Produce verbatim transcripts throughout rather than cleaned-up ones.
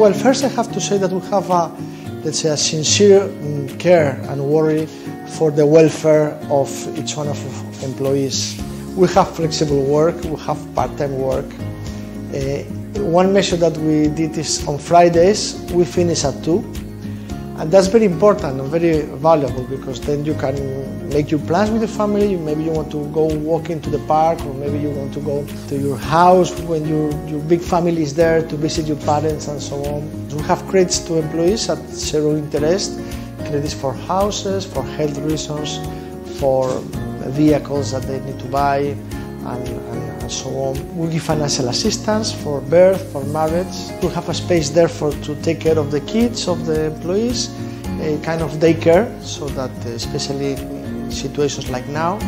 Well, first I have to say that we have a, let's say, a sincere um, care and worry for the welfare of each one of our employees. We have flexible work, we have part-time work. Uh, one measure that we did is on Fridays we finish at two, and that's very important and very valuable, because then you can make your plans with your family. Maybe you want to go walking to the park, or maybe you want to go to your house when your, your big family is there to visit your parents and so on. We have credits to employees at zero interest, credits for houses, for health reasons, for vehicles that they need to buy, and, and, and so on. We give financial assistance for birth, for marriage. We have a space there for to take care of the kids of the employees, a kind of daycare, so that especially in situations like now.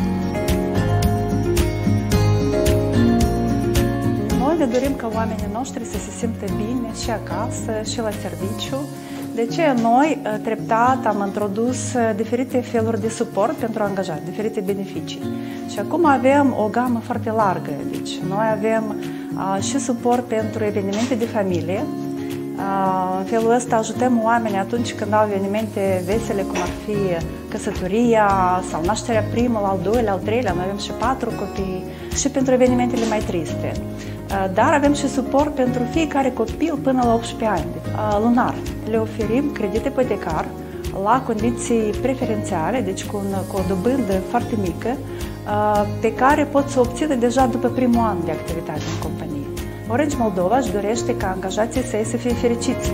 Noi ne dorim ca oamenii noștri să se simtă bine și acasă și la serviciu. De aceea noi, treptat, am introdus diferite feluri de suport pentru angajați, diferite beneficii. Și acum avem o gamă foarte largă. Deci noi avem uh, și suport pentru evenimente de familie. Uh, în felul ăsta ajutăm oamenii atunci când au evenimente vesele, cum ar fi căsătoria sau nașterea primul, al doilea, al treilea. Noi avem și patru copii, și pentru evenimentele mai triste. Dar avem și suport pentru fiecare copil până la optsprezece ani, lunar. Le oferim credit ipotecar la condiții preferențiale, deci cu, un, cu o dobândă foarte mică, pe care pot să obțină deja după primul an de activitate în companie. Orange Moldova își dorește ca angajații săi să fie fericiți.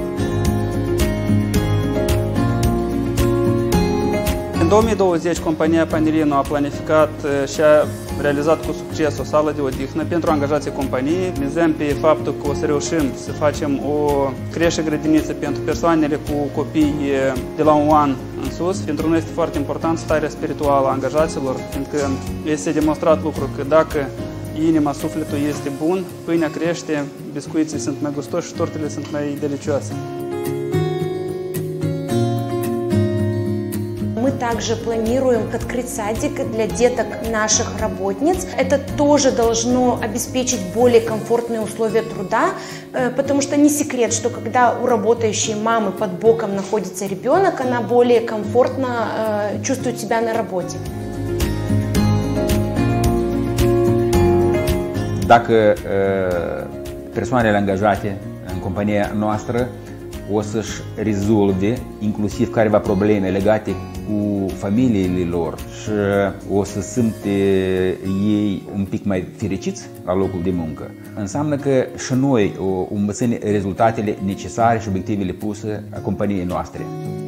În două mii douăzeci, compania Panelino a planificat și a realizat cu succes o sală de odihnă pentru angajații companiei. Mizăm pe faptul că o să reușim să facem o creșă-grădiniță pentru persoanele cu copii de la un an în sus. Pentru noi este foarte important starea spirituală a angajaților, fiindcă este demonstrat lucru că dacă inima, sufletul este bun, pâinea crește, biscuiții sunt mai gustoși și tortele sunt mai delicioase. Мы также планируем открыть садик для деток наших работниц. Это тоже должно обеспечить более комфортные условия труда, потому что не секрет, что когда у работающей мамы под боком находится ребенок, она более комфортно чувствует себя на работе. Dacă persoanele angajate în compania noastră o să-și rezolve inclusiv careva probleme legate cu familiile lor și o să simte ei un pic mai fericiți la locul de muncă, înseamnă că și noi o învățăm rezultatele necesare și obiectivele puse a companiei noastre.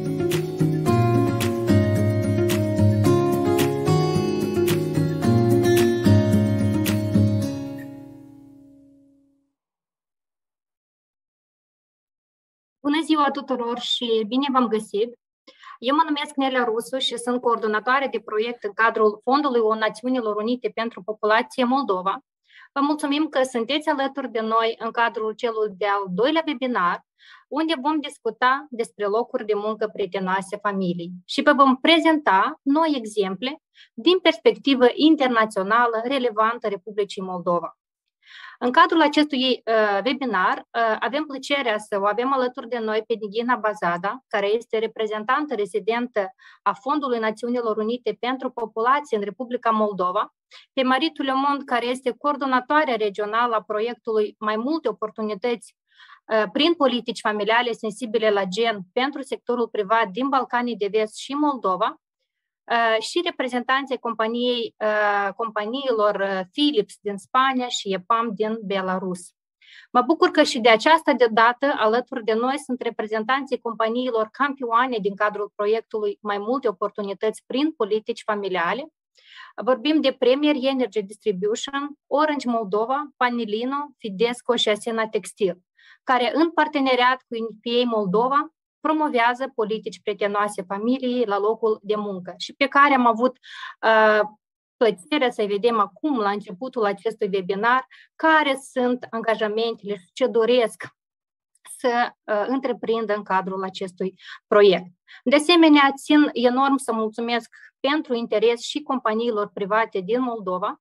Bună ziua tuturor și bine v-am găsit! Eu mă numesc Nelia Rusu și sunt coordonatoare de proiect în cadrul Fondului Națiunilor Unite pentru Populație Moldova. Vă mulțumim că sunteți alături de noi în cadrul celui de-al doilea webinar, unde vom discuta despre locuri de muncă prietenoase familiei și vă vom prezenta noi exemple din perspectivă internațională relevantă Republicii Moldova. În cadrul acestui uh, webinar uh, avem plăcerea să o avem alături de noi pe Nighina Bazada, care este reprezentantă rezidentă a Fondului Națiunilor Unite pentru Populație în Republica Moldova, pe Marie Toulemont, care este coordonatoarea regională a proiectului Mai multe oportunități uh, prin politici familiale sensibile la gen pentru sectorul privat din Balcanii de Vest și Moldova, și reprezentanții companiei, companiilor Philips din Spania și EPAM din Belarus. Mă bucur că și de această dată alături de noi sunt reprezentanții companiilor campioane din cadrul proiectului Mai multe oportunități prin politici familiale. Vorbim de Premier Energy Distribution, Orange Moldova, Panelino, Fidesco și Asena Textil, care în parteneriat cu N F A Moldova promovează politici prietenoase familiei la locul de muncă și pe care am avut uh, plăcerea să vedem acum la începutul acestui webinar care sunt angajamentele și ce doresc să uh, întreprindă în cadrul acestui proiect. De asemenea, țin enorm să mulțumesc pentru interes și companiilor private din Moldova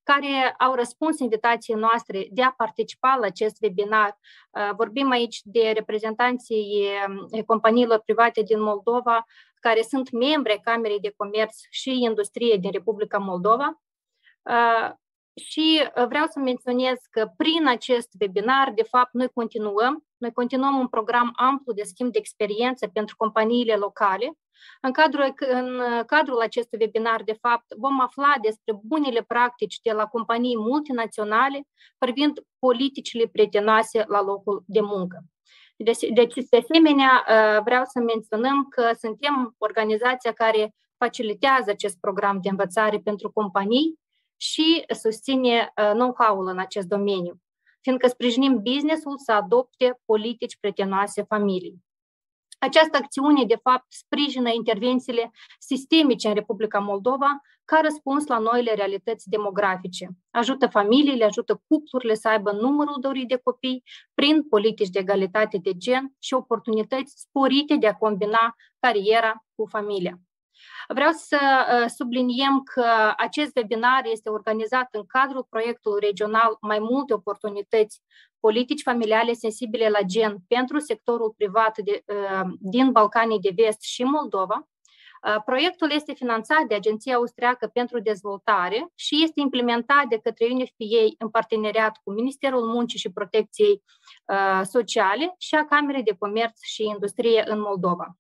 care au răspuns invitației noastre de a participa la acest webinar. Vorbim aici de reprezentanții companiilor private din Moldova, care sunt membri ai Camerei de Comerț și Industrie din Republica Moldova. Și vreau să menționez că prin acest webinar, de fapt, noi continuăm, noi continuăm un program amplu de schimb de experiență pentru companiile locale. În cadrul, în cadrul acestui webinar, de fapt, vom afla despre bunele practici de la companii multinaționale privind politicile prietenoase la locul de muncă. Deci, de asemenea, vreau să menționăm că suntem organizația care facilitează acest program de învățare pentru companii și susține know-how-ul în acest domeniu, fiindcă sprijinim business-ul să adopte politici prietenoase familiei. Această acțiune, de fapt, sprijină intervențiile sistemice în Republica Moldova ca răspuns la noile realități demografice. Ajută familiile, ajută cuplurile să aibă numărul dorit de copii prin politici de egalitate de gen și oportunități sporite de a combina cariera cu familia. Vreau să subliniem că acest webinar este organizat în cadrul proiectului regional Mai multe oportunități, politici familiale sensibile la gen pentru sectorul privat de, din Balcanii de Vest și Moldova. Proiectul este finanțat de Agenția Austriacă pentru Dezvoltare și este implementat de către U N F P A în parteneriat cu Ministerul Muncii și Protecției Sociale și a Camerei de Comerț și Industrie în Moldova.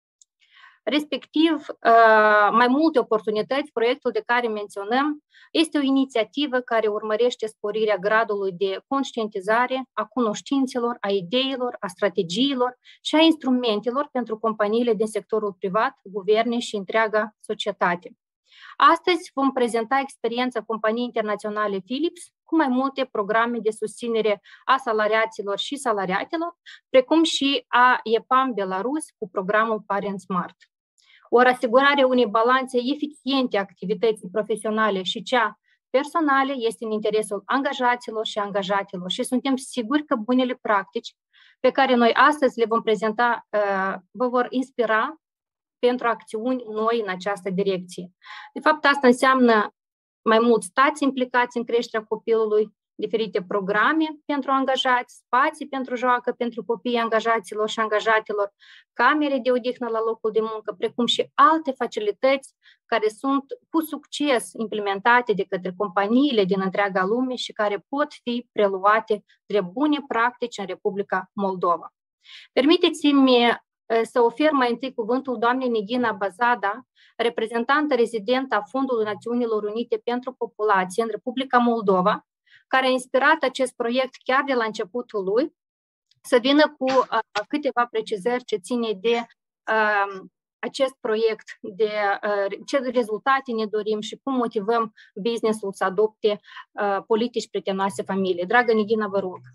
Respectiv, mai multe oportunități, proiectul de care menționăm, este o inițiativă care urmărește sporirea gradului de conștientizare a cunoștințelor, a ideilor, a strategiilor și a instrumentelor pentru companiile din sectorul privat, guverne și întreaga societate. Astăzi vom prezenta experiența companiei internaționale Philips cu mai multe programe de susținere a salariaților și salariatelor, precum și a EPAM Belarus cu programul Parent Smart. Ori asigurarea unei balanțe eficiente a activității profesionale și cea personale este în interesul angajaților și angajatelor și suntem siguri că bunele practici pe care noi astăzi le vom prezenta vă vor inspira pentru acțiuni noi în această direcție. De fapt, asta înseamnă mai mulți stați implicați în creșterea copilului, diferite programe pentru angajați, spații pentru joacă pentru copiii angajaților și angajatelor, camere de odihnă la locul de muncă, precum și alte facilități care sunt cu succes implementate de către companiile din întreaga lume și care pot fi preluate de bune practici în Republica Moldova. Permiteți-mi să ofer mai întâi cuvântul doamnei Neghina Bazada, reprezentantă rezidentă a Fondului Națiunilor Unite pentru Populație în Republica Moldova, care a inspirat acest proiect chiar de la începutul lui, să vină cu uh, câteva precizări ce ține de uh, acest proiect, de uh, ce rezultate ne dorim și cum motivăm business-ul să adopte uh, politici prietenoase familiei. Dragă Neghina, vă rog.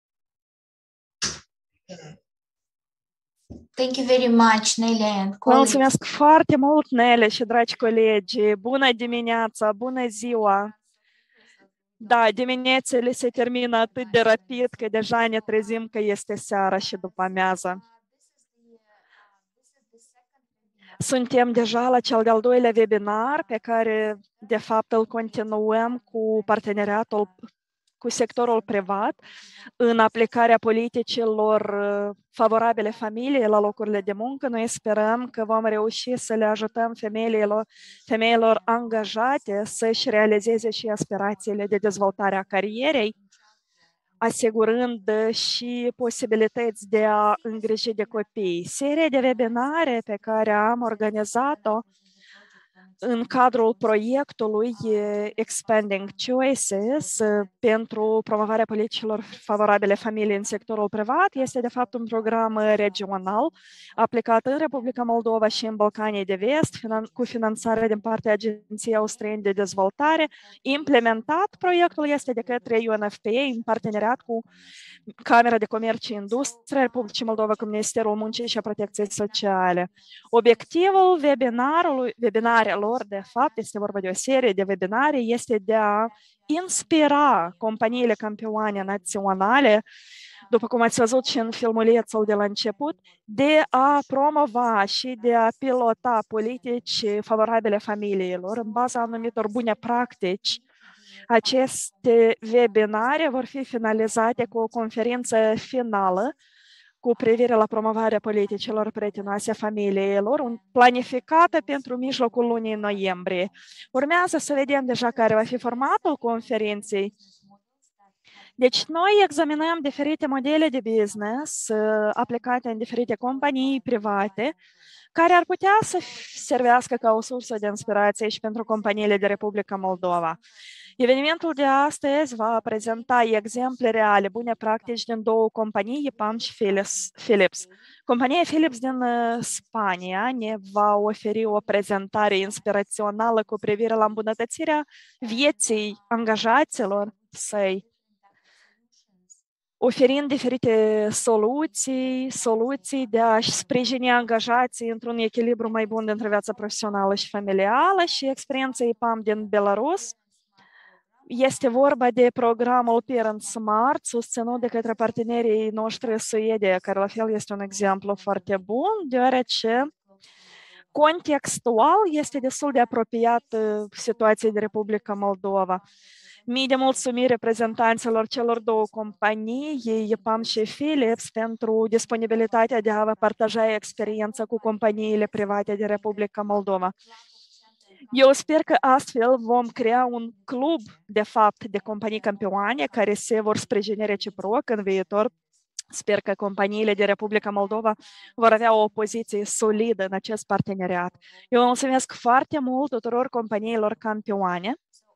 Thank you very much, Nelia and colleagues. Mulțumesc foarte mult, Nelia și dragi colegi. Bună dimineața, bună ziua. Da, diminețile se termină atât de rapid că deja ne trezim că este seara și după amiază. Suntem deja la cel de-al doilea webinar pe care, de fapt, îl continuăm cu parteneriatul cu sectorul privat în aplicarea politicilor favorabile familiei la locurile de muncă. Noi sperăm că vom reuși să le ajutăm femeilor, femeilor angajate să-și realizeze și aspirațiile de dezvoltare a carierei, asigurând și posibilități de a îngriji de copii. Seria de webinare pe care am organizat-o în cadrul proiectului Expanding Choices pentru promovarea politicilor favorabile familiei în sectorul privat este de fapt un program regional aplicat în Republica Moldova și în Balcanii de Vest cu finanțare din partea Agenției Austriene de Dezvoltare. Implementat proiectul este de către U N F P A în parteneriat cu Camera de Comerț și Industrie Republicii Moldova cu Ministerul Muncii și a Protecției Sociale. Obiectivul webinarului, webinarelor de fapt, este vorba de o serie de webinare, este de a inspira companiile campioane naționale, după cum ați văzut și în filmulețul de la început, de a promova și de a pilota politici favorabile familiilor în baza anumitor bune practici Aceste webinare vor fi finalizate cu o conferință finală cu privire la promovarea politicilor prietenoase familiilor, planificată pentru mijlocul lunii noiembrie. Urmează să vedem deja care va fi formatul conferinței. Deci noi examinăm diferite modele de business aplicate în diferite companii private, care ar putea să servească ca o sursă de inspirație și pentru companiile de Republica Moldova. Evenimentul de astăzi va prezenta exemple reale, bune practici din două companii, EPAM și Philips. Compania Philips din Spania ne va oferi o prezentare inspirațională cu privire la îmbunătățirea vieții angajaților săi, oferind diferite soluții, soluții de a-și sprijini angajații într-un echilibru mai bun dintre viața profesională și familială, și experiența EPAM din Belarus. Este vorba de programul Parent Smart, susținut de către partenerii noștri suedezi, care la fel este un exemplu foarte bun, deoarece contextual este destul de apropiat situației de Republica Moldova. Mii de mulțumiri reprezentanților celor două companii, EPAM și Philips, pentru disponibilitatea de a vă partaja experiența cu companiile private de Republica Moldova. Eu sper că astfel vom crea un club, de fapt, de companii campioane care se vor sprijini reciproc în viitor. Sper că companiile de Republica Moldova vor avea o poziție solidă în acest parteneriat. Eu mulțumesc foarte mult tuturor companiilor campioane.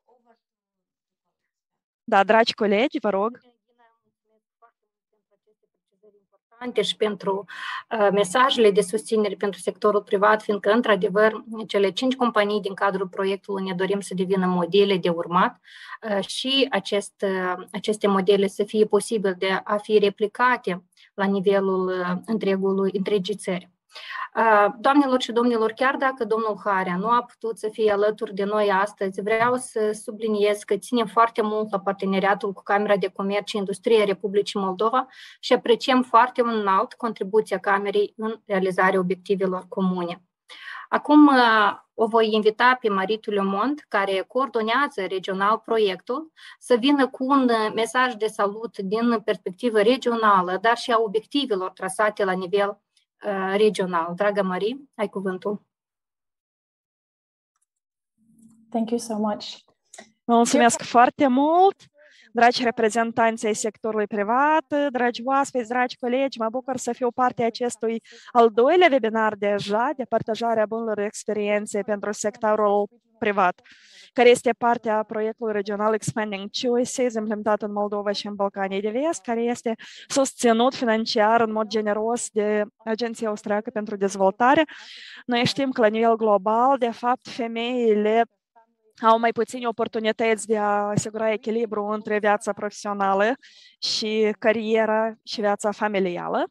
Da, dragi colegi, vă rog. Și pentru uh, mesajele de susținere pentru sectorul privat, fiindcă, într-adevăr, cele cinci companii din cadrul proiectului ne dorim să devină modele de urmat uh, și acest, uh, aceste modele să fie posibil de a fi replicate la nivelul uh, întregului, întregii țări. Doamnelor și domnilor, chiar dacă domnul Harea nu a putut să fie alături de noi astăzi, vreau să subliniez că ținem foarte mult la parteneriatul cu Camera de Comerț și Industrie Republicii Moldova și apreciem foarte înalt contribuția Camerei în realizarea obiectivelor comune. Acum o voi invita pe Maritu Lemont, care coordonează regional proiectul, să vină cu un mesaj de salut din perspectivă regională, dar și a obiectivelor trasate la nivel regional. Dragă Marie, ai cuvântul. Thank you so much. Vă mulțumesc foarte mult, dragi reprezentanți ai sectorului privat, dragi oaspeți, dragi colegi, mă bucur să fiu parte a acestui al doilea webinar deja de partajarea bunelor experiențe pentru sectorul privat, care este parte a proiectului regional Expanding Choices, implementat în Moldova și în Balcanii de Vest, care este susținut financiar în mod generos de Agenția Austriacă pentru Dezvoltare. Noi știm că la nivel global, de fapt, femeile au mai puține oportunități de a asigura echilibru între viața profesională și cariera și viața familială.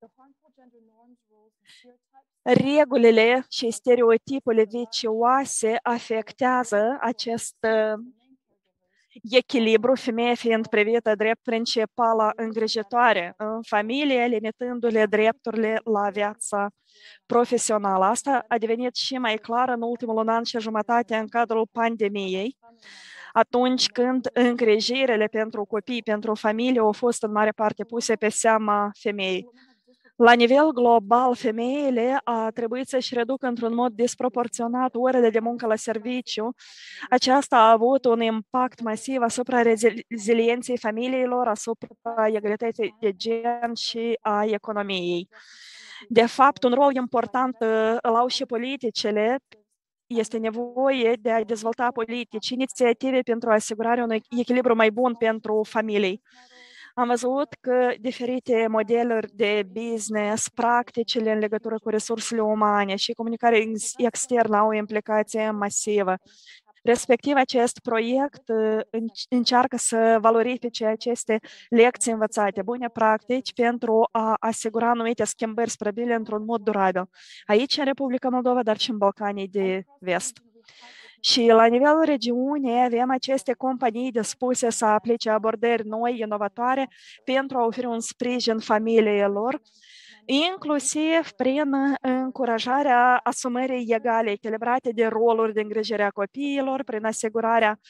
Regulile și stereotipurile vicioase afectează acest echilibru, femeia fiind privită drept principală îngrijitoare în familie, limitându-le drepturile la viața profesională. Asta a devenit și mai clar în ultimul an și jumătate în cadrul pandemiei, atunci când îngrijirile pentru copii, pentru familie au fost în mare parte puse pe seama femeii. La nivel global, femeile a trebuit să-și reducă într-un mod disproporționat orele de muncă la serviciu. Aceasta a avut un impact masiv asupra rezilienței familiilor, asupra egalității de gen și a economiei. De fapt, un rol important îl au și politicile. Este nevoie de a dezvolta politici, inițiative pentru asigurarea unui echilibru mai bun pentru familii. Am văzut că diferite modeluri de business, practicile în legătură cu resursele umane și comunicarea externă au o implicație masivă. Respectiv, acest proiect încearcă să valorifice aceste lecții învățate, bune practici, pentru a asigura anumite schimbări stabile într-un mod durabil, aici în Republica Moldova, dar și în Balcanii de Vest. Și la nivelul regiunii avem aceste companii dispuse să aplice abordări noi, inovatoare, pentru a oferi un sprijin familiilor, inclusiv prin încurajarea asumării egale, echilibrate de roluri de îngrijire a copiilor, prin asigurarea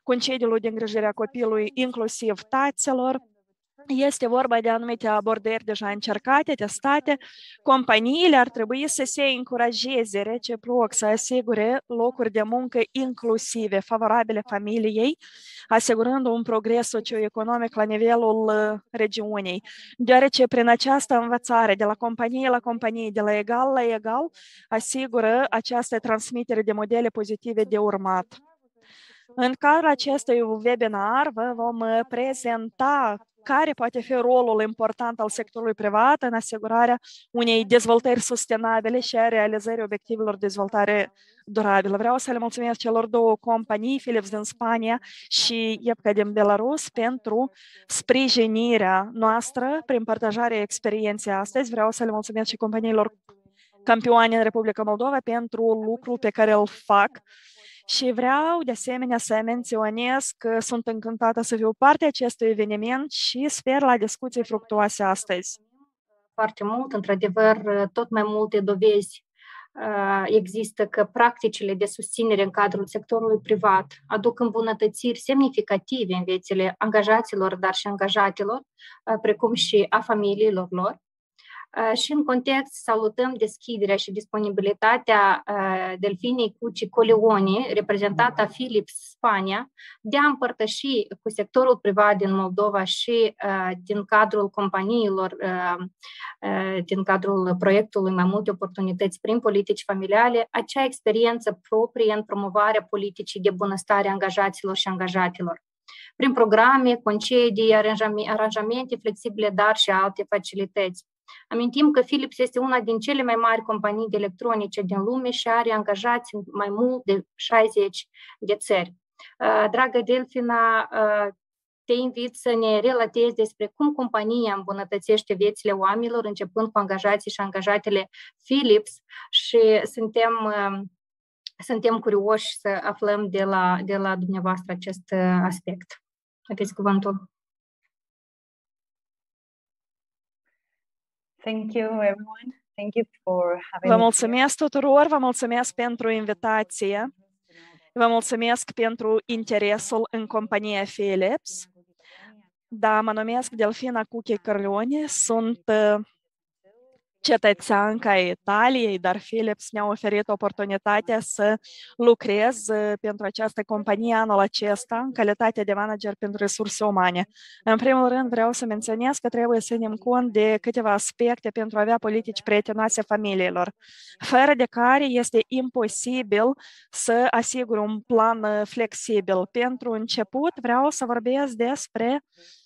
concediul de îngrijire a copilului, inclusiv taților. Este vorba de anumite abordări deja încercate, testate. Companiile ar trebui să se încurajeze reciproc, să asigure locuri de muncă inclusive, favorabile familiei, asigurând un progres socioeconomic la nivelul regiunii. Deoarece prin această învățare de la companie la companie, de la egal la egal, asigură această transmitere de modele pozitive de urmat. În cadrul acestui webinar vă vom prezenta care poate fi rolul important al sectorului privat în asigurarea unei dezvoltări sustenabile și a realizării obiectivelor de dezvoltare durabilă. Vreau să le mulțumesc celor două companii, Philips din Spania și Iepca din Belarus, pentru sprijinirea noastră prin partajarea experienței astăzi. Vreau să le mulțumesc și companiilor campioane în Republica Moldova pentru lucrul pe care îl fac. Și vreau de asemenea să menționez că sunt încântată să fiu parte acestui eveniment și sper la discuții fructuoase astăzi. Foarte mult, într-adevăr, tot mai multe dovezi există că practicile de susținere în cadrul sectorului privat aduc îmbunătățiri semnificative în viețile angajaților, dar și angajatelor, precum și a familiilor lor. Și în context salutăm deschiderea și disponibilitatea Delfinei Cuci Coleoni, reprezentată a Philips Spania, de a împărtăși cu sectorul privat din Moldova și din cadrul companiilor, din cadrul proiectului Mai multe oportunități prin politici familiale, acea experiență proprie în promovarea politicii de bunăstare a angajaților și angajatelor, prin programe, concedii, aranjamente flexibile, dar și alte facilități. Amintim că Philips este una din cele mai mari companii de electronice din lume și are angajați în mai mult de șaizeci de țări. Dragă Delfina, te invit să ne relatezi despre cum compania îmbunătățește viețile oamenilor, începând cu angajații și angajatele Philips, și suntem, suntem curioși să aflăm de la, de la dumneavoastră acest aspect. Aveți cuvântul. Thank you, everyone. Thank you for having Vă mulțumesc tuturor, vă mulțumesc pentru invitație, vă mulțumesc pentru interesul în compania Philips. Da, mă numesc Delfina Cuchi Coleoni, sunt cetățeanca Italiei, dar Philips ne-a oferit oportunitatea să lucrez pentru această companie anul acesta în calitate de manager pentru resurse umane. În primul rând vreau să menționez că trebuie să ținem cont de câteva aspecte pentru a avea politici prietenoase familiilor, fără de care este imposibil să asigure un plan flexibil. Pentru început vreau să vorbesc despre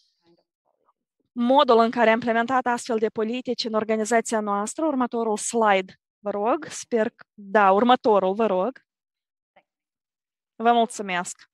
modul în care am implementat astfel de politici în organizația noastră. Următorul slide, vă rog. Sper că... Da, următorul, vă rog. Vă mulțumesc.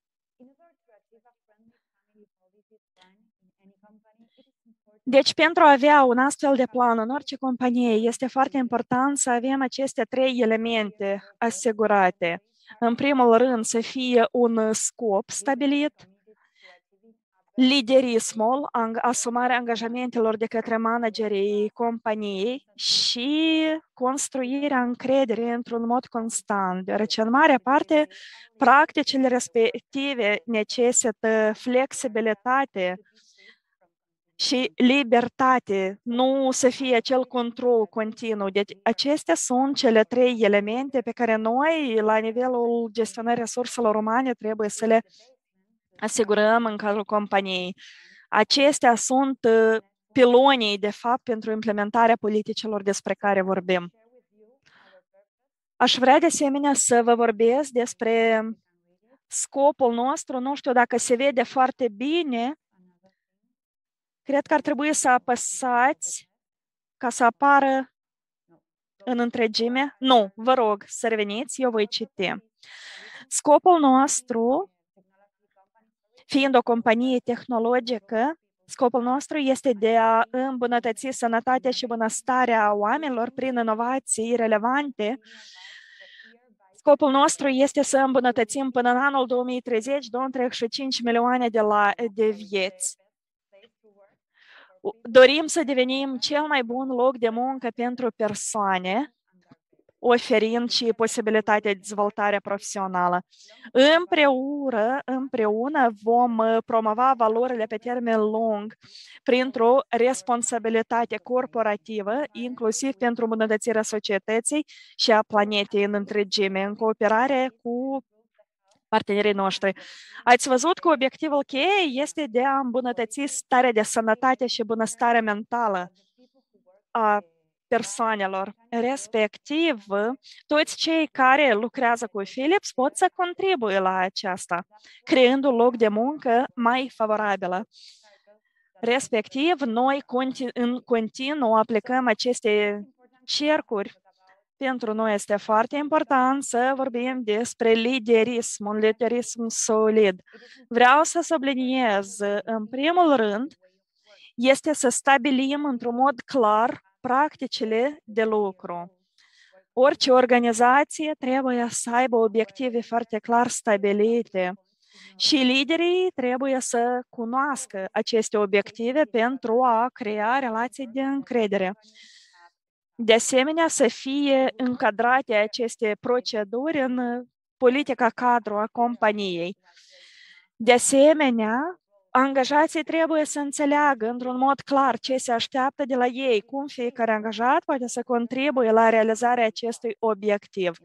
Deci, pentru a avea un astfel de plan în orice companie, este foarte important să avem aceste trei elemente asigurate. În primul rând, să fie un scop stabilit, liderismul, asumarea angajamentelor de către managerii companiei și construirea încrederii într-un mod constant, deoarece în mare parte practicile respective necesită flexibilitate și libertate, nu să fie acel control continuu. Deci acestea sunt cele trei elemente pe care noi, la nivelul gestionării resurselor umane, trebuie să le asigurăm în cadrul companiei. Acestea sunt pilonii, de fapt, pentru implementarea politicilor despre care vorbim. Aș vrea, de asemenea, să vă vorbesc despre scopul nostru. Nu știu dacă se vede foarte bine. Cred că ar trebui să apăsați ca să apară în întregime. Nu, vă rog să reveniți, eu voi citi. Scopul nostru, fiind o companie tehnologică, scopul nostru este de a îmbunătăți sănătatea și bunăstarea oamenilor prin inovații relevante. Scopul nostru este să îmbunătățim până în anul două mii treizeci două virgulă cinci milioane de, la, de vieți. Dorim să devenim cel mai bun loc de muncă pentru persoane, oferind și posibilitatea de dezvoltare profesională. Împreună, împreună vom promova valorile pe termen lung printr-o responsabilitate corporativă, inclusiv pentru îmbunătățirea societății și a planetei în întregime, în cooperare cu partenerii noștri. Ați văzut că obiectivul cheie este de a îmbunătăți starea de sănătate și bunăstare mentală a persoanelor. Respectiv, toți cei care lucrează cu Philips pot să contribuie la aceasta, creând un loc de muncă mai favorabilă. Respectiv, noi în continuu aplicăm aceste cercuri. Pentru noi este foarte important să vorbim despre liderism, un liderism solid. Vreau să subliniez, în primul rând, este să stabilim într-un mod clar practicile de lucru. Orice organizație trebuie să aibă obiective foarte clar stabilite și liderii trebuie să cunoască aceste obiective pentru a crea relații de încredere. De asemenea, să fie încadrate aceste proceduri în politica cadru a companiei. De asemenea, angajații trebuie să înțeleagă într-un mod clar ce se așteaptă de la ei, cum fiecare angajat poate să contribuie la realizarea acestui obiectiv.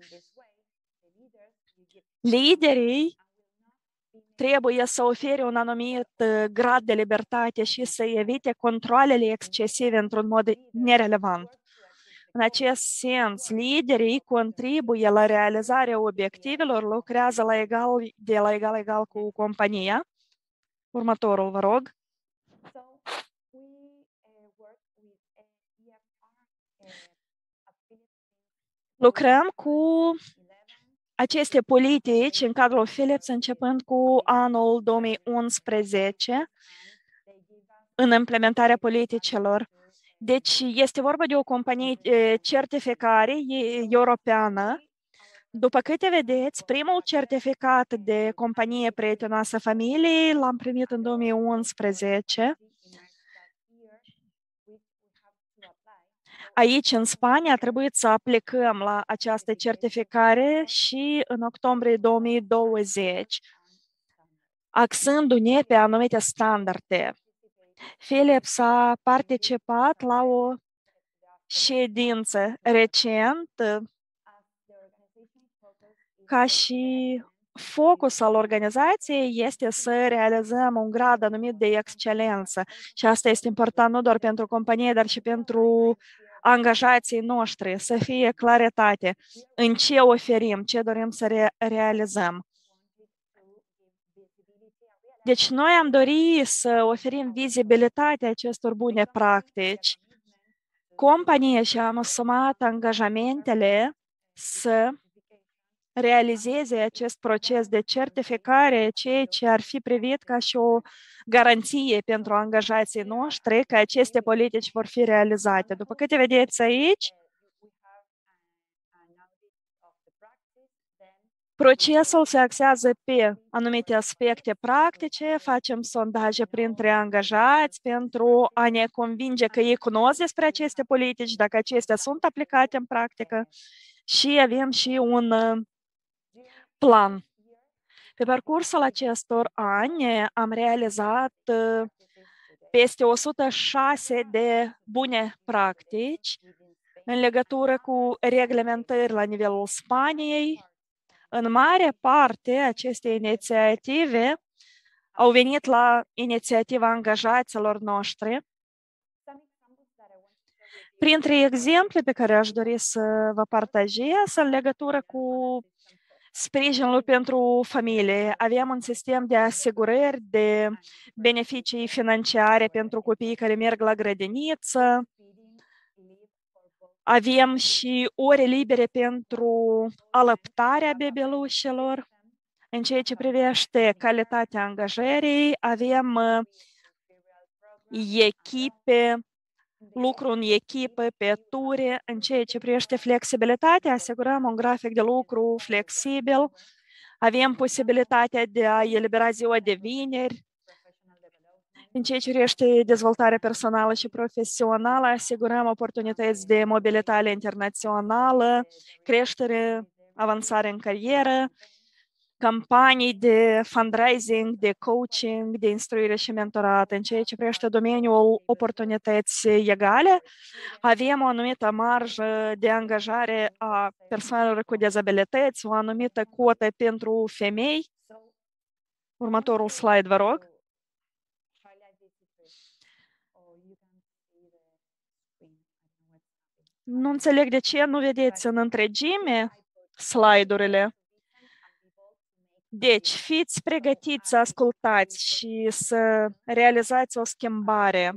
Liderii trebuie să ofere un anumit grad de libertate și să evite controalele excesive într-un mod nerelevant. În acest sens, liderii contribuie la realizarea obiectivelor, lucrează la egal, de la egal-egal cu compania. Următorul, vă rog. Lucrăm cu aceste politici în cadrul Philips începând cu anul două mii unsprezece în implementarea politicilor. Deci este vorba de o companie certificare europeană. După câte vedeți, primul certificat de companie prietenoasă familiei l-am primit în două mii unsprezece. Aici, în Spania, a trebuit să aplicăm la această certificare și în octombrie două mii douăzeci, axându-ne pe anumite standarde. Philips a participat la o ședință recent ca și focus al organizației este să realizăm un grad anumit de excelență și asta este important nu doar pentru companie, dar și pentru angajații noștri, să fie claritate în ce oferim, ce dorim să re- realizăm. Deci noi am dorit să oferim vizibilitate acestor bune practici. Compania și-a asumat angajamentele să realizeze acest proces de certificare, ceea ce ar fi privit ca și o garanție pentru angajații noștri că aceste politici vor fi realizate. După câte vedeți aici, procesul se axează pe anumite aspecte practice, facem sondaje printre angajați pentru a ne convinge că ei cunosc despre aceste politici, dacă acestea sunt aplicate în practică și avem și un plan. Pe parcursul acestor ani am realizat peste o sută șase de bune practici în legătură cu reglementări la nivelul Spaniei. În mare parte, aceste inițiative au venit la inițiativa angajaților noștri. Printre exemple pe care aș dori să vă partajez în legătură cu sprijinul pentru familie. Avem un sistem de asigurări de beneficii financiare pentru copiii care merg la grădiniță. Avem și ore libere pentru alăptarea bebelușilor. În ceea ce privește calitatea angajării, avem echipe, lucru în echipă, pe ture. În ceea ce privește flexibilitatea, asigurăm un grafic de lucru flexibil. Avem posibilitatea de a elibera ziua de vineri. În ceea ce privește dezvoltarea personală și profesională, asigurăm oportunități de mobilitate internațională, creștere, avansare în carieră, campanii de fundraising, de coaching, de instruire și mentorat. În ceea ce privește domeniul oportunități egale, avem o anumită marjă de angajare a persoanelor cu dizabilități, o anumită cotă pentru femei. Următorul slide, vă rog. Nu înțeleg de ce nu vedeți în întregime slide-urile. Deci, fiți pregătiți să ascultați și să realizați o schimbare.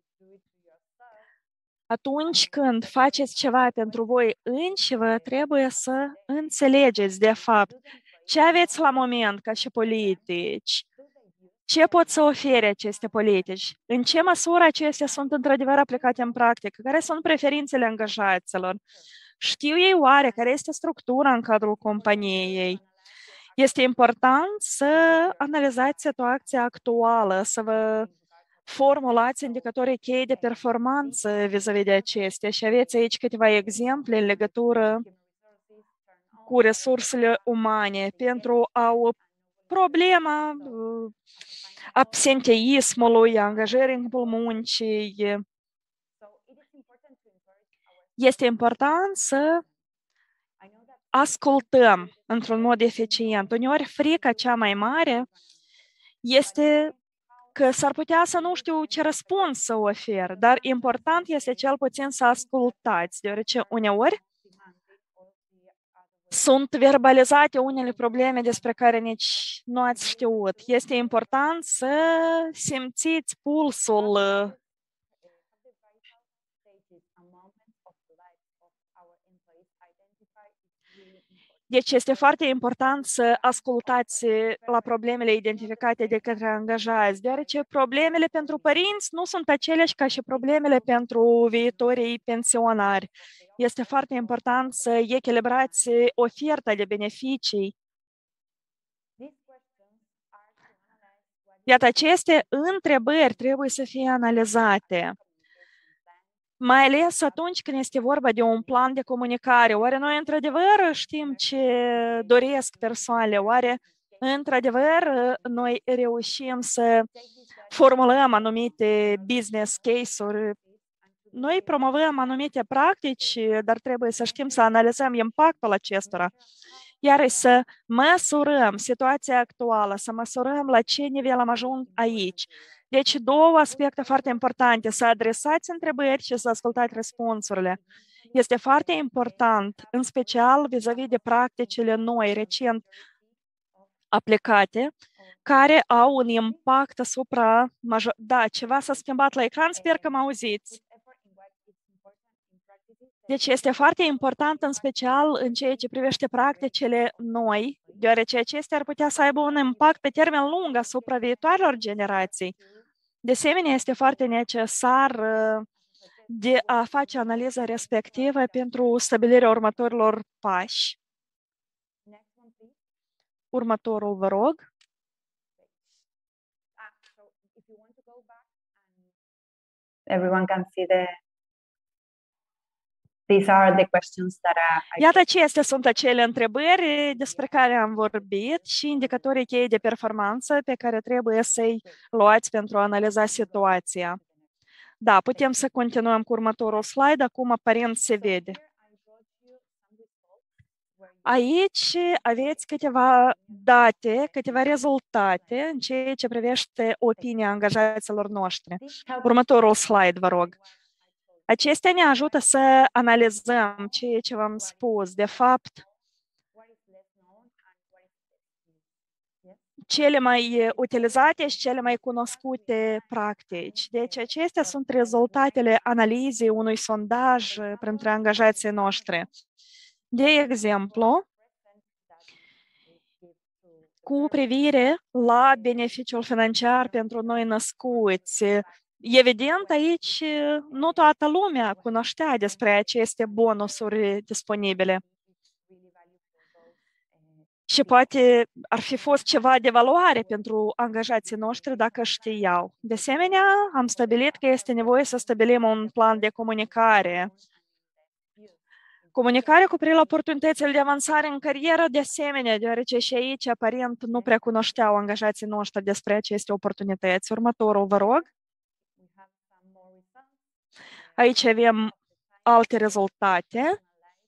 Atunci când faceți ceva pentru voi înșivă, trebuie să înțelegeți, de fapt, ce aveți la moment ca și politici, ce pot să ofere aceste politici, în ce măsură acestea sunt într-adevăr aplicate în practică, care sunt preferințele angajaților, știu ei oare care este structura în cadrul companiei. Este important să analizați situația actuală, să vă formulați indicatorii cheie de performanță vis-a-vis de acestea și aveți aici câteva exemple în legătură cu resursele umane pentru a o problema absenteismului, angajării în câmpul muncii. Este important să ascultăm într-un mod eficient. Uneori, frica cea mai mare este că s-ar putea să nu știu ce răspuns să ofer, dar important este cel puțin să ascultați, deoarece uneori sunt verbalizate unele probleme despre care nici nu ați știut. Este important să simțiți pulsul Deci este foarte important să ascultați la problemele identificate de către angajați, deoarece problemele pentru părinți nu sunt aceleași ca și problemele pentru viitorii pensionari. Este foarte important să echilibrați oferta de beneficii. Iată, aceste întrebări trebuie să fie analizate. Mai ales atunci când este vorba de un plan de comunicare. Oare noi într-adevăr știm ce doresc persoanele? Oare într-adevăr noi reușim să formulăm anumite business case-uri? Noi promovăm anumite practici, dar trebuie să știm să analizăm impactul acestora. Iar să măsurăm situația actuală, să măsurăm la ce nivel am ajuns aici. Deci două aspecte foarte importante, să adresați întrebări și să ascultați răspunsurile. Este foarte important, în special vis-a-vis de practicile noi, recent aplicate, care au un impact asupra... Da, ceva s-a schimbat la ecran, sper că mă auziți. Deci este foarte important, în special în ceea ce privește practicile noi, deoarece acestea ar putea să aibă un impact pe termen lung asupra viitoarelor generații. De asemenea, este foarte necesar de a face analiza respectivă pentru stabilirea următorilor pași. Următorul, vă rog. Everyone can see the These are the questions that I... Iată, acestea sunt acele întrebări despre care am vorbit și indicatorii cheie de performanță pe care trebuie să-i luați pentru a analiza situația. Da, putem să continuăm cu următorul slide, acum aparent se vede. Aici aveți câteva date, câteva rezultate în ceea ce privește opinia angajaților noștri. Următorul slide, vă rog. Acestea ne ajută să analizăm ceea ce v-am spus. De fapt, cele mai utilizate și cele mai cunoscute practici. Deci acestea sunt rezultatele analizei unui sondaj printre angajații noștri. De exemplu, cu privire la beneficiul financiar pentru noi născuți, evident, aici nu toată lumea cunoștea despre aceste bonusuri disponibile. Și poate ar fi fost ceva de valoare pentru angajații noștri dacă știau. De asemenea, am stabilit că este nevoie să stabilim un plan de comunicare. Comunicarea cu privire la oportunitățile de avansare în carieră, de asemenea, deoarece și aici, aparent, nu prea cunoșteau angajații noștri despre aceste oportunități. Următorul, vă rog. Aici avem alte rezultate.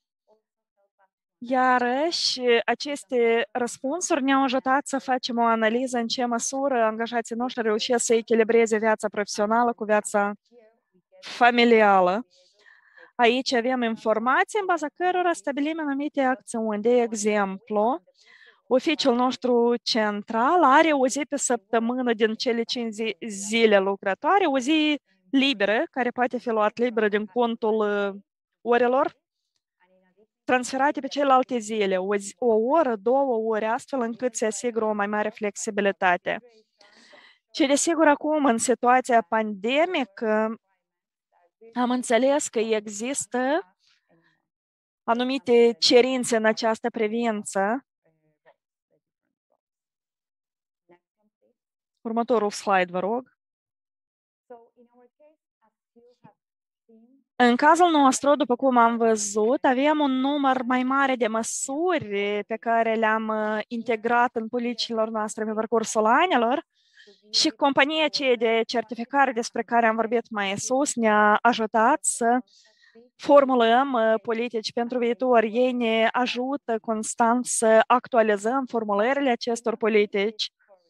Iarăși, aceste răspunsuri ne-au ajutat să facem o analiză în ce măsură angajații noștri reușesc să echilibreze viața profesională cu viața familială. Aici avem informații în baza cărora stabilim anumite acțiuni. De exemplu, oficiul nostru central are o zi pe săptămână din cele cinci zile lucrătoare, o zi liberă, care poate fi luat liberă din contul orelor transferate pe celelalte zile, o, zi, o oră, două ore, astfel încât se asigură o mai mare flexibilitate. Și desigur, acum, în situația pandemică, am înțeles că există anumite cerințe în această privință. Următorul slide, vă rog. În cazul nostru, după cum am văzut, avem un număr mai mare de măsuri pe care le-am integrat în politicilor noastre pe parcursul anilor și compania aceea de certificare despre care am vorbit mai sus ne-a ajutat să formulăm politici pentru viitor. Ei ne ajută constant să actualizăm formulările acestor politici.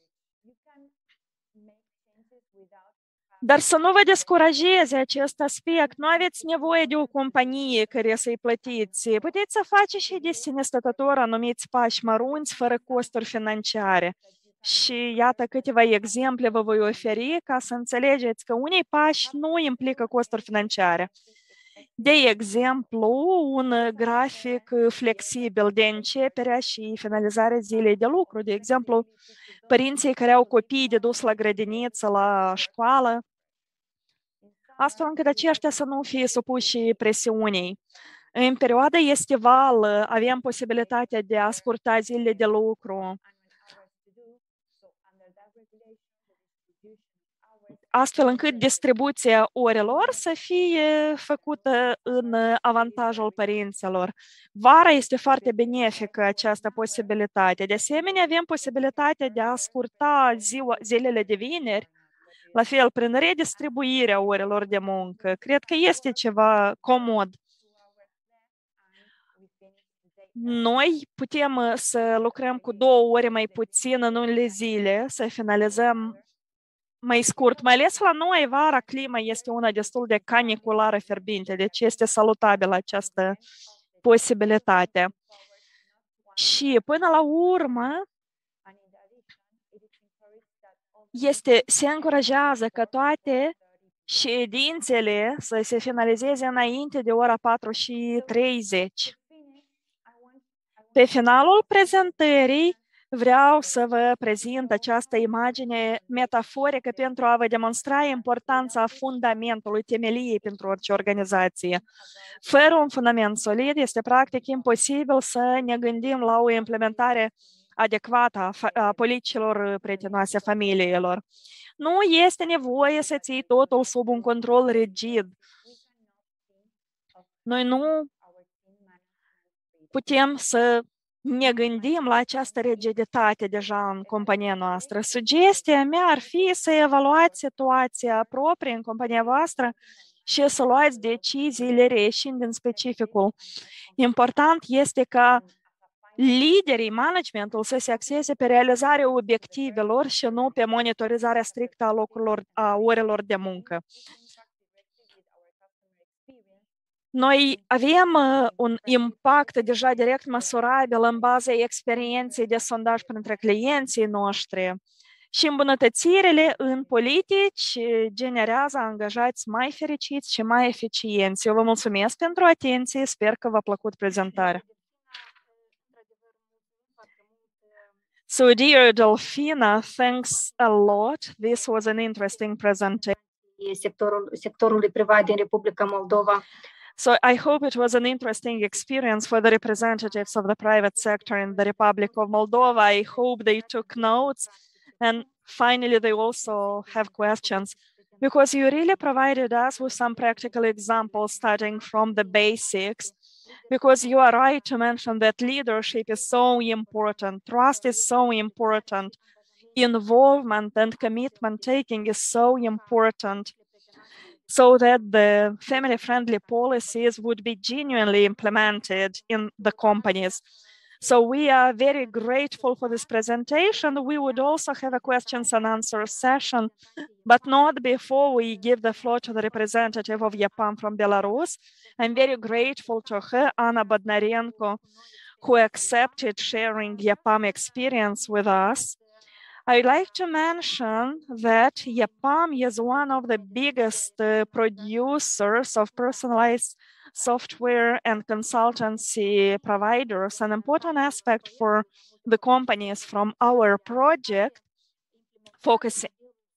Dar să nu vă descurajeze acest aspect. Nu aveți nevoie de o companie care să-i plătiți. Puteți să faceți și de sine stătător anumiți pași mărunți fără costuri financiare. Și iată câteva exemple vă voi oferi ca să înțelegeți că unii pași nu implică costuri financiare. De exemplu, un grafic flexibil de începere și finalizare zilei de lucru. De exemplu, părinții care au copii de dus la grădiniță, la școală, astfel încât aceștia să nu fie supuși presiunii. În perioada estivală avem posibilitatea de a scurta zilele de lucru, astfel încât distribuția orelor să fie făcută în avantajul părinților. Vara este foarte benefică această posibilitate. De asemenea, avem posibilitatea de a scurta ziua, zilele de vineri, la fel, prin redistribuirea orelor de muncă. Cred că este ceva comod. Noi putem să lucrăm cu două ore mai puțin în unele zile, să finalizăm mai scurt, mai ales la noi, vara, clima este una destul de caniculară fierbinte, deci este salutabilă această posibilitate. Și până la urmă, este, se încurajează că toate ședințele să se finalizeze înainte de ora patru și treizeci. Pe finalul prezentării, vreau să vă prezint această imagine metaforică pentru a vă demonstra importanța fundamentului, temeliei pentru orice organizație. Fără un fundament solid, este practic imposibil să ne gândim la o implementare adecvată a politicilor prietenoase familiilor. Nu este nevoie să ții totul sub un control rigid. Noi nu putem să ne gândim la această rigiditate deja în compania noastră. Sugestia mea ar fi să evaluați situația proprie în compania voastră și să luați deciziile reieșind din specificul. Important este ca liderii, managementul să se axeze pe realizarea obiectivelor și nu pe monitorizarea strictă a locurilor, a orelor de muncă. Noi avem uh, un impact deja direct măsurabil în baza experienței de sondaj printre clienții noștri și îmbunătățirile în politici generează angajați mai fericiți și mai eficienți. Eu vă mulțumesc pentru atenție, sper că v-a plăcut prezentarea. So, dear Delfina, thanks a lot. This was an interesting presentation. Sectorul, sectorului privat din Republica Moldova. So I hope it was an interesting experience for the representatives of the private sector in the Republic of Moldova. I hope they took notes, and finally they also have questions, because you really provided us with some practical examples starting from the basics, because you are right to mention that leadership is so important, trust is so important, involvement and commitment taking is so important, so that the family-friendly policies would be genuinely implemented in the companies. So we are very grateful for this presentation. We would also have a questions and answers session, but not before we give the floor to the representative of EPAM from Belarus. I'm very grateful to her, Anna Bodnarenko, who accepted sharing EPAM experience with us. I'd like to mention that EPAM is one of the biggest uh, producers of personalized software and consultancy providers. An important aspect for the companies from our project focusing.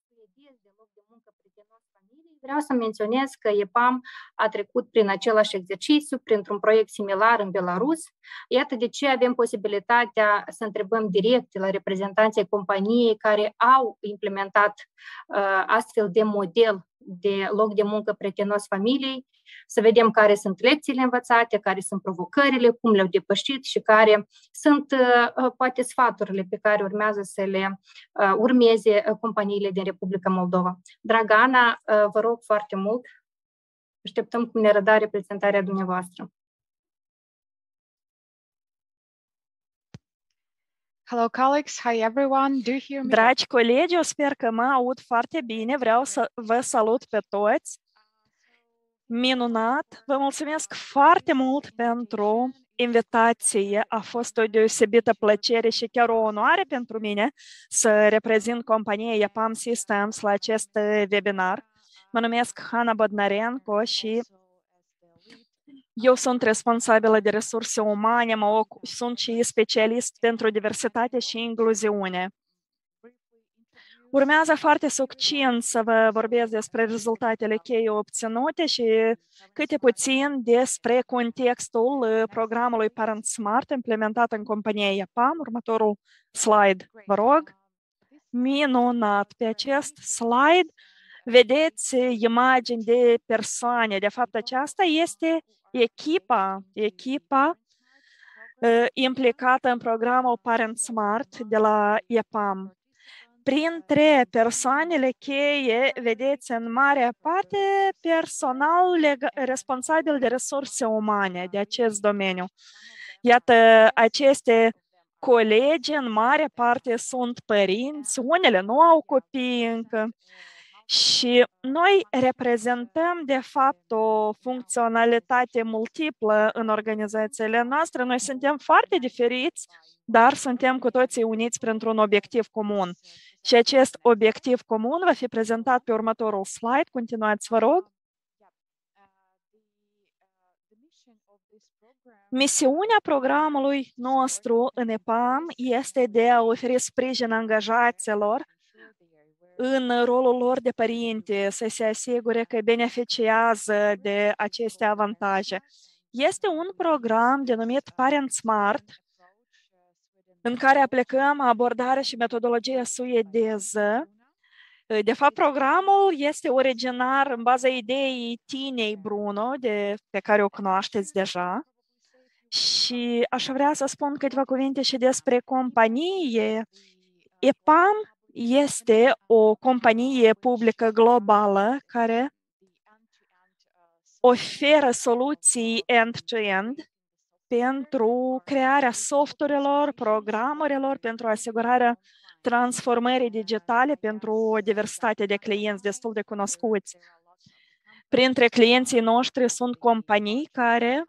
Vreau să menționez că EPAM a trecut prin același exercițiu, printr-un proiect similar în Belarus. Iată de ce avem posibilitatea să întrebăm direct la reprezentanții companiei care au implementat uh, astfel de model de loc de muncă prietenos familiei, să vedem care sunt lecțiile învățate, care sunt provocările, cum le-au depășit și care sunt uh, poate sfaturile pe care urmează să le uh, urmeze uh, companiile din Republica Moldova. Dragă Ana, uh, vă rog foarte mult, așteptăm cu nerăbdare prezentarea dumneavoastră. Hello colleagues, hi everyone, do you hear me? Dragi colegi, eu sper că mă aud foarte bine, vreau să vă salut pe toți. Minunat, vă mulțumesc foarte mult pentru invitație, a fost o deosebită plăcere și chiar o onoare pentru mine să reprezint compania EPAM Systems la acest webinar. Mă numesc Hanna Bodnarenko și eu sunt responsabilă de resurse umane, mă sunt și specialist pentru diversitate și incluziune. Urmează foarte succint să vă vorbesc despre rezultatele cheie obținute și câte puțin despre contextul programului Parent Smart implementat în compania EPAM. Următorul slide, vă rog. Minunat! Pe acest slide vedeți imagini de persoane. De fapt, aceasta este echipa, echipa uh, implicată în programul Parent Smart de la EPAM. Printre persoanele cheie, vedeți în mare parte personal responsabil de resurse umane de acest domeniu. Iată, aceste colegi în mare parte sunt părinți, unele nu au copii încă. Și noi reprezentăm, de fapt, o funcționalitate multiplă în organizațiile noastre. Noi suntem foarte diferiți, dar suntem cu toții uniți printr-un obiectiv comun. Și acest obiectiv comun va fi prezentat pe următorul slide. Continuați, vă rog. Misiunea programului nostru în EPAM este de a oferi sprijin angajaților în rolul lor de părinte, să se asigure că beneficiază de aceste avantaje. Este un program denumit Parent Smart, în care aplicăm abordarea și metodologia suedeză. De fapt, programul este originar în baza ideii Tinei Bruno, de, pe care o cunoașteți deja. Și aș vrea să spun câteva cuvinte și despre companie. EPAM este o companie publică globală care oferă soluții end-to-end pentru crearea softurilor, programelor, pentru asigurarea transformării digitale pentru o diversitate de clienți destul de cunoscuți. Printre clienții noștri sunt companii care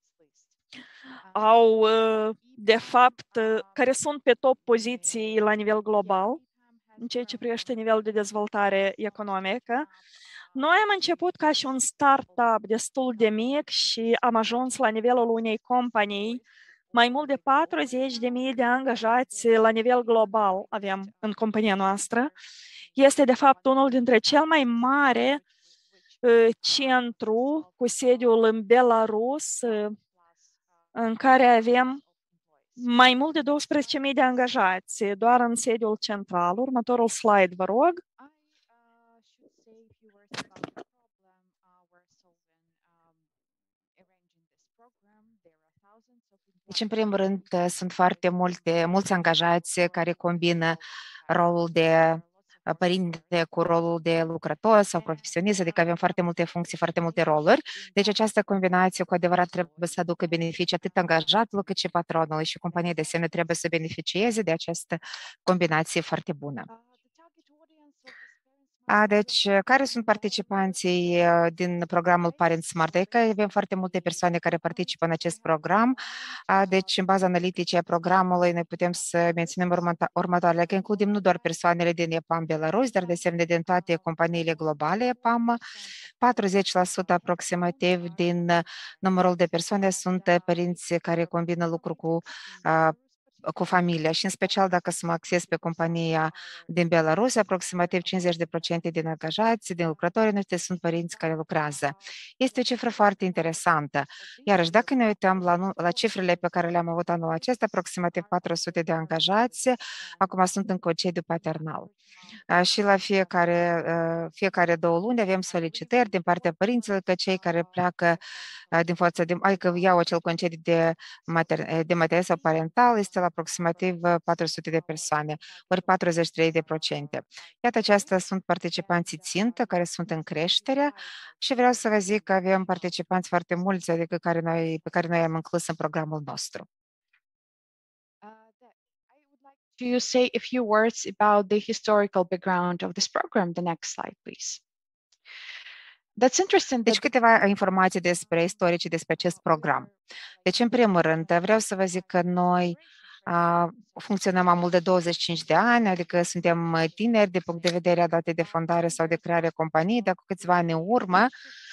au, de fapt, care sunt pe top poziții la nivel global, în ceea ce privește nivelul de dezvoltare economică. Noi am început ca și un startup destul de mic și am ajuns la nivelul unei companii. Mai mult de patruzeci de mii de angajați la nivel global avem în compania noastră. Este, de fapt, unul dintre cel mai mare centru cu sediul în Belarus, în care avem mai mult de douăsprezece mii de angajați, doar în sediul central. Următorul slide, vă rog. Deci, în primul rând, sunt foarte multe, mulți angajați care combină rolul de părinte cu rolul de lucrător sau profesionist, adică avem foarte multe funcții, foarte multe roluri. Deci această combinație cu adevărat trebuie să aducă beneficii atât angajatului cât și patronului și compania de asemenea trebuie să beneficieze de această combinație foarte bună. A, deci, care sunt participanții din programul Parent Smart? Adică avem foarte multe persoane care participă în acest program. A, deci, în baza analitice a programului, noi putem să menținem următoarele, că includem nu doar persoanele din EPAM Belarus, dar de asemenea din toate companiile globale EPAM. patruzeci la sută aproximativ din numărul de persoane sunt părinți care combină lucru cu a, cu familia și în special dacă să mă acces pe compania din Belarus, aproximativ cincizeci la sută din angajați, din lucrătorii noștri sunt părinți care lucrează. Este o cifră foarte interesantă. Iarăși, dacă ne uităm la, la cifrele pe care le-am avut anul acesta, aproximativ patru sute de angajați acum sunt în concediu paternal. Și la fiecare, fiecare două luni avem solicitări din partea părinților că cei care pleacă din forța de, adică iau acel concediu de, mater, de maternal sau parental este la aproximativ patru sute de persoane, ori patruzeci și trei la sută. Iată, acestea sunt participanții țintă care sunt în creștere și vreau să vă zic că avem participanți foarte mulți, adică care noi, pe care noi am inclus în programul nostru. Do you say a few words about the historical background of this program? The next slide, please. That's interesting. Deci câteva informații despre istorici despre acest program. Deci, în primul rând, vreau să vă zic că noi a, funcționăm mai mult de douăzeci și cinci de ani, adică suntem tineri de punct de vedere a datei de fondare sau de creare companiei, dar cu câțiva ani în urmă.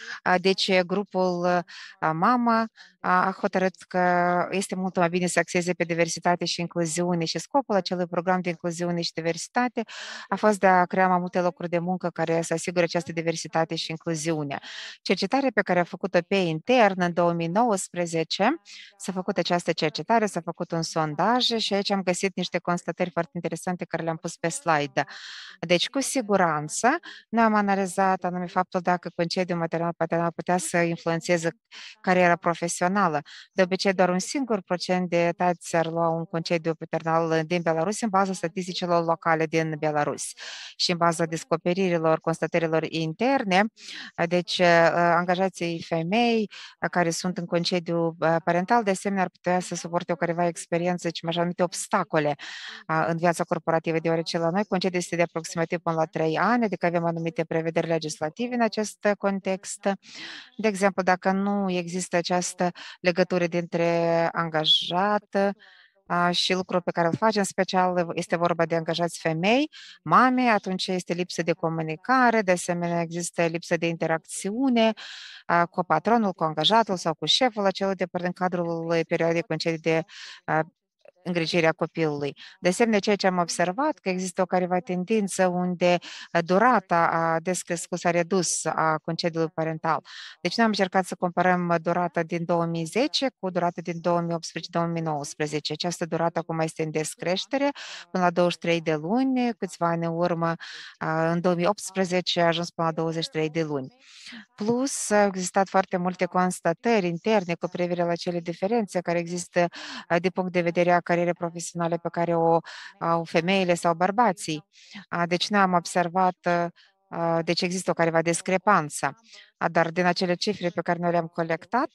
Deci, grupul Mama a hotărât că este mult mai bine să axeze pe diversitate și incluziune și scopul acelui program de incluziune și diversitate a fost de a crea mai multe locuri de muncă care să asigure această diversitate și incluziune. Cercetarea pe care a făcut-o pe intern în două mii nouăsprezece, s-a făcut această cercetare, s-a făcut un sondaj și aici am găsit niște constatări foarte interesante care le-am pus pe slide. Deci, cu siguranță, noi am analizat anume faptul dacă concediul maternal-paternal putea să influențeze cariera profesională. De obicei, doar un singur procent de tați ar lua un concediu paternal din Belarus în baza statisticilor locale din Belarus și în baza descoperirilor, constatărilor interne. Deci, angajații femei care sunt în concediu parental, de asemenea, ar putea să suporte o careva experiență, și așa numite obstacole în viața corporativă, deoarece la noi concediul este de aproximativ până la trei ani, adică avem anumite prevederi legislative în acest context. De exemplu, dacă nu există această legătură dintre angajat și lucrul pe care îl face, în special este vorba de angajați femei, mame, atunci este lipsă de comunicare, de asemenea există lipsă de interacțiune cu patronul, cu angajatul sau cu șeful acelui de în cadrul perioadei concedii de îngrijirea copilului. De asemenea, ceea ce am observat, că există o careva tendință unde durata a descrescut, s-a redus a concediului parental. Deci noi am încercat să comparăm durata din două mii zece cu durata din două mii optsprezece două mii nouăsprezece. Această durată acum este în descreștere până la douăzeci și trei de luni, câțiva ani în urmă, în două mii optsprezece a ajuns până la douăzeci și trei de luni. Plus, au existat foarte multe constatări interne cu privire la cele diferențe care există de punct de vedere a carierei profesionale pe care o au femeile sau bărbații. Deci noi am observat, deci există o careva discrepanță, dar din acele cifre pe care noi le-am colectat,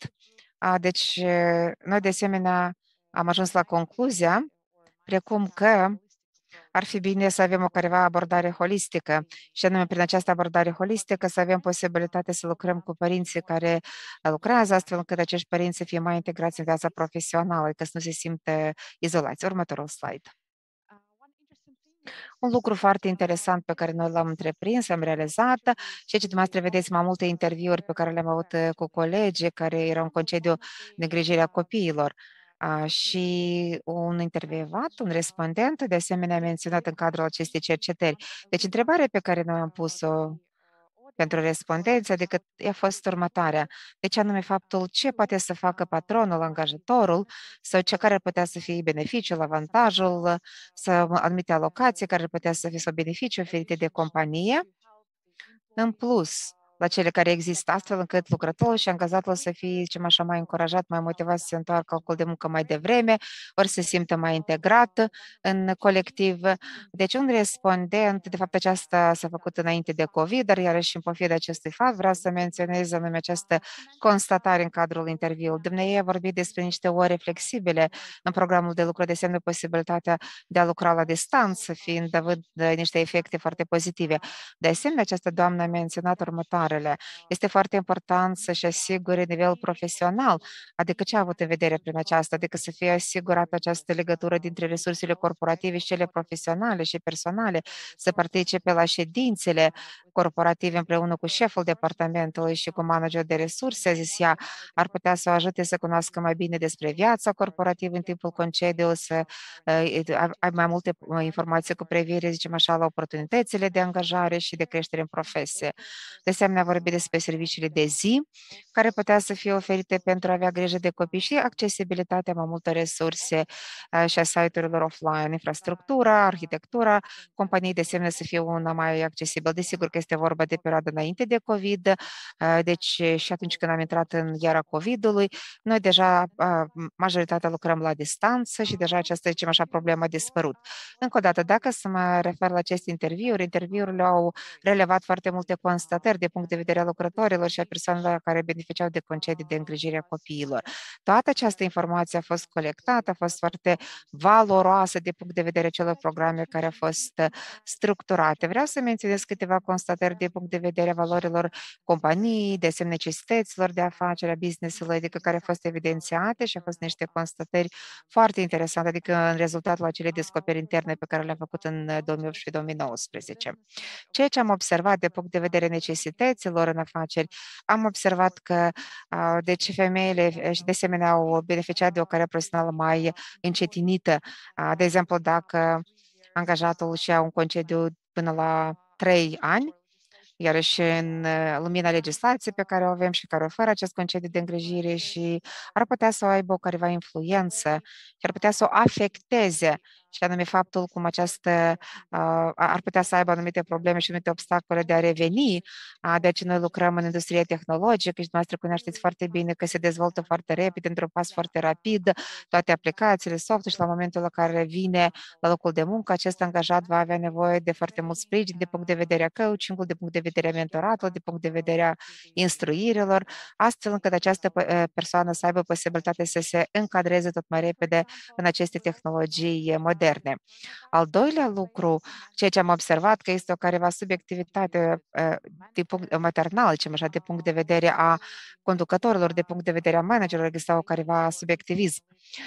deci noi de asemenea am ajuns la concluzia, precum că ar fi bine să avem o careva abordare holistică și anume prin această abordare holistică să avem posibilitatea să lucrăm cu părinții care lucrează astfel încât acești părinți să fie mai integrați în viața profesională, că să nu se simtă izolați. Următorul slide. Un lucru foarte interesant pe care noi l-am întreprins, am realizat și aici dumneavoastră vedeți mai multe interviuri pe care le-am avut cu colegii care erau în concediu de îngrijire a copiilor. Și un intervievat, un respondent, de asemenea menționat în cadrul acestei cercetări. Deci întrebarea pe care noi am pus-o pentru respondenți, adică a fost următoarea. Deci anume faptul ce poate să facă patronul, angajatorul, sau ce care ar putea să fie beneficiul, avantajul, sau anumite alocații care ar putea să fie sau beneficii oferite de companie, în plus la cele care există, astfel încât lucrătorul și angajatul să fie, zicem așa, mai încurajat, mai motivat să se întoarcă locul de muncă mai devreme, ori să se simtă mai integrat în colectiv. Deci un respondent, de fapt aceasta s-a făcut înainte de COVID, dar iarăși în pofida acestui fapt vreau să menționez anume această constatare în cadrul interviului. Dumnezeu a vorbit despre niște ore flexibile în programul de lucru, de asemenea posibilitatea de a lucra la distanță, fiind având niște efecte foarte pozitive. De asemenea, această doamnă a menționat următoarele. Este foarte important să-și asigure nivelul profesional, adică ce a avut în vedere prin aceasta, adică să fie asigurată această legătură dintre resursele corporative și cele profesionale și personale, să participe la ședințele corporative împreună cu șeful departamentului și cu managerul de resurse, a zis ea, ar putea să o ajute să cunoască mai bine despre viața corporativă în timpul concediului, să uh, ai mai multe informații cu privire, zicem așa, la oportunitățile de angajare și de creștere în profesie. De asemenea, a vorbit despre serviciile de zi, care putea să fie oferite pentru a avea grijă de copii și accesibilitatea mai multor resurse uh, și a site-urilor offline, infrastructura, arhitectura, companii de asemenea să fie una mai accesibilă. Desigur că este vorba de perioada înainte de COVID, uh, deci și atunci când am intrat în iara COVID-ului, noi deja uh, majoritatea lucrăm la distanță și deja această, zicem așa, problemă a dispărut. Încă o dată, dacă să mă refer la aceste interviuri, interviurile au relevat foarte multe constatări de punct de vedere al lucrătorilor și a persoanelor care beneficiau de concedii de îngrijire a copiilor. Toată această informație a fost colectată, a fost foarte valoroasă de punct de vedere celor programe care au fost structurate. Vreau să menționez câteva constatări de punct de vedere a valorilor companiei, de asemenea necesităților de afacere, a business-ului, adică care au fost evidențiate și au fost niște constatări foarte interesante, adică în rezultatul acelei descoperiri interne pe care le-am făcut în două mii optsprezece două mii nouăsprezece. Ceea ce am observat de punct de vedere necesităților în afaceri, am observat că deci femeile și de asemenea au beneficiat de o carieră profesională mai încetinită. De exemplu, dacă angajatul își ia un concediu până la trei ani, iarăși în lumina legislației pe care o avem și care oferă acest concediu de îngrijire și ar putea să o aibă o careva influență și ar putea să o afecteze și anume faptul cum această uh, ar putea să aibă anumite probleme și anumite obstacole de a reveni. Uh, deci noi lucrăm în industrie tehnologică și dumneavoastră cunoașteți foarte bine că se dezvoltă foarte repede, într-un pas foarte rapid, toate aplicațiile, software și la momentul la care vine la locul de muncă, acest angajat va avea nevoie de foarte mult sprijin de punct de vedere a coaching-ului, de punct de vedere a mentoratului, de punct de vedere a instruirilor, astfel încât această persoană să aibă posibilitatea să se încadreze tot mai repede în aceste tehnologii moderne. Al doilea lucru, ceea ce am observat, că este o careva subiectivitate de punct maternal, zicem așa, de punct de vedere a conducătorilor, de punct de vedere a managerilor, există o careva subiectivism.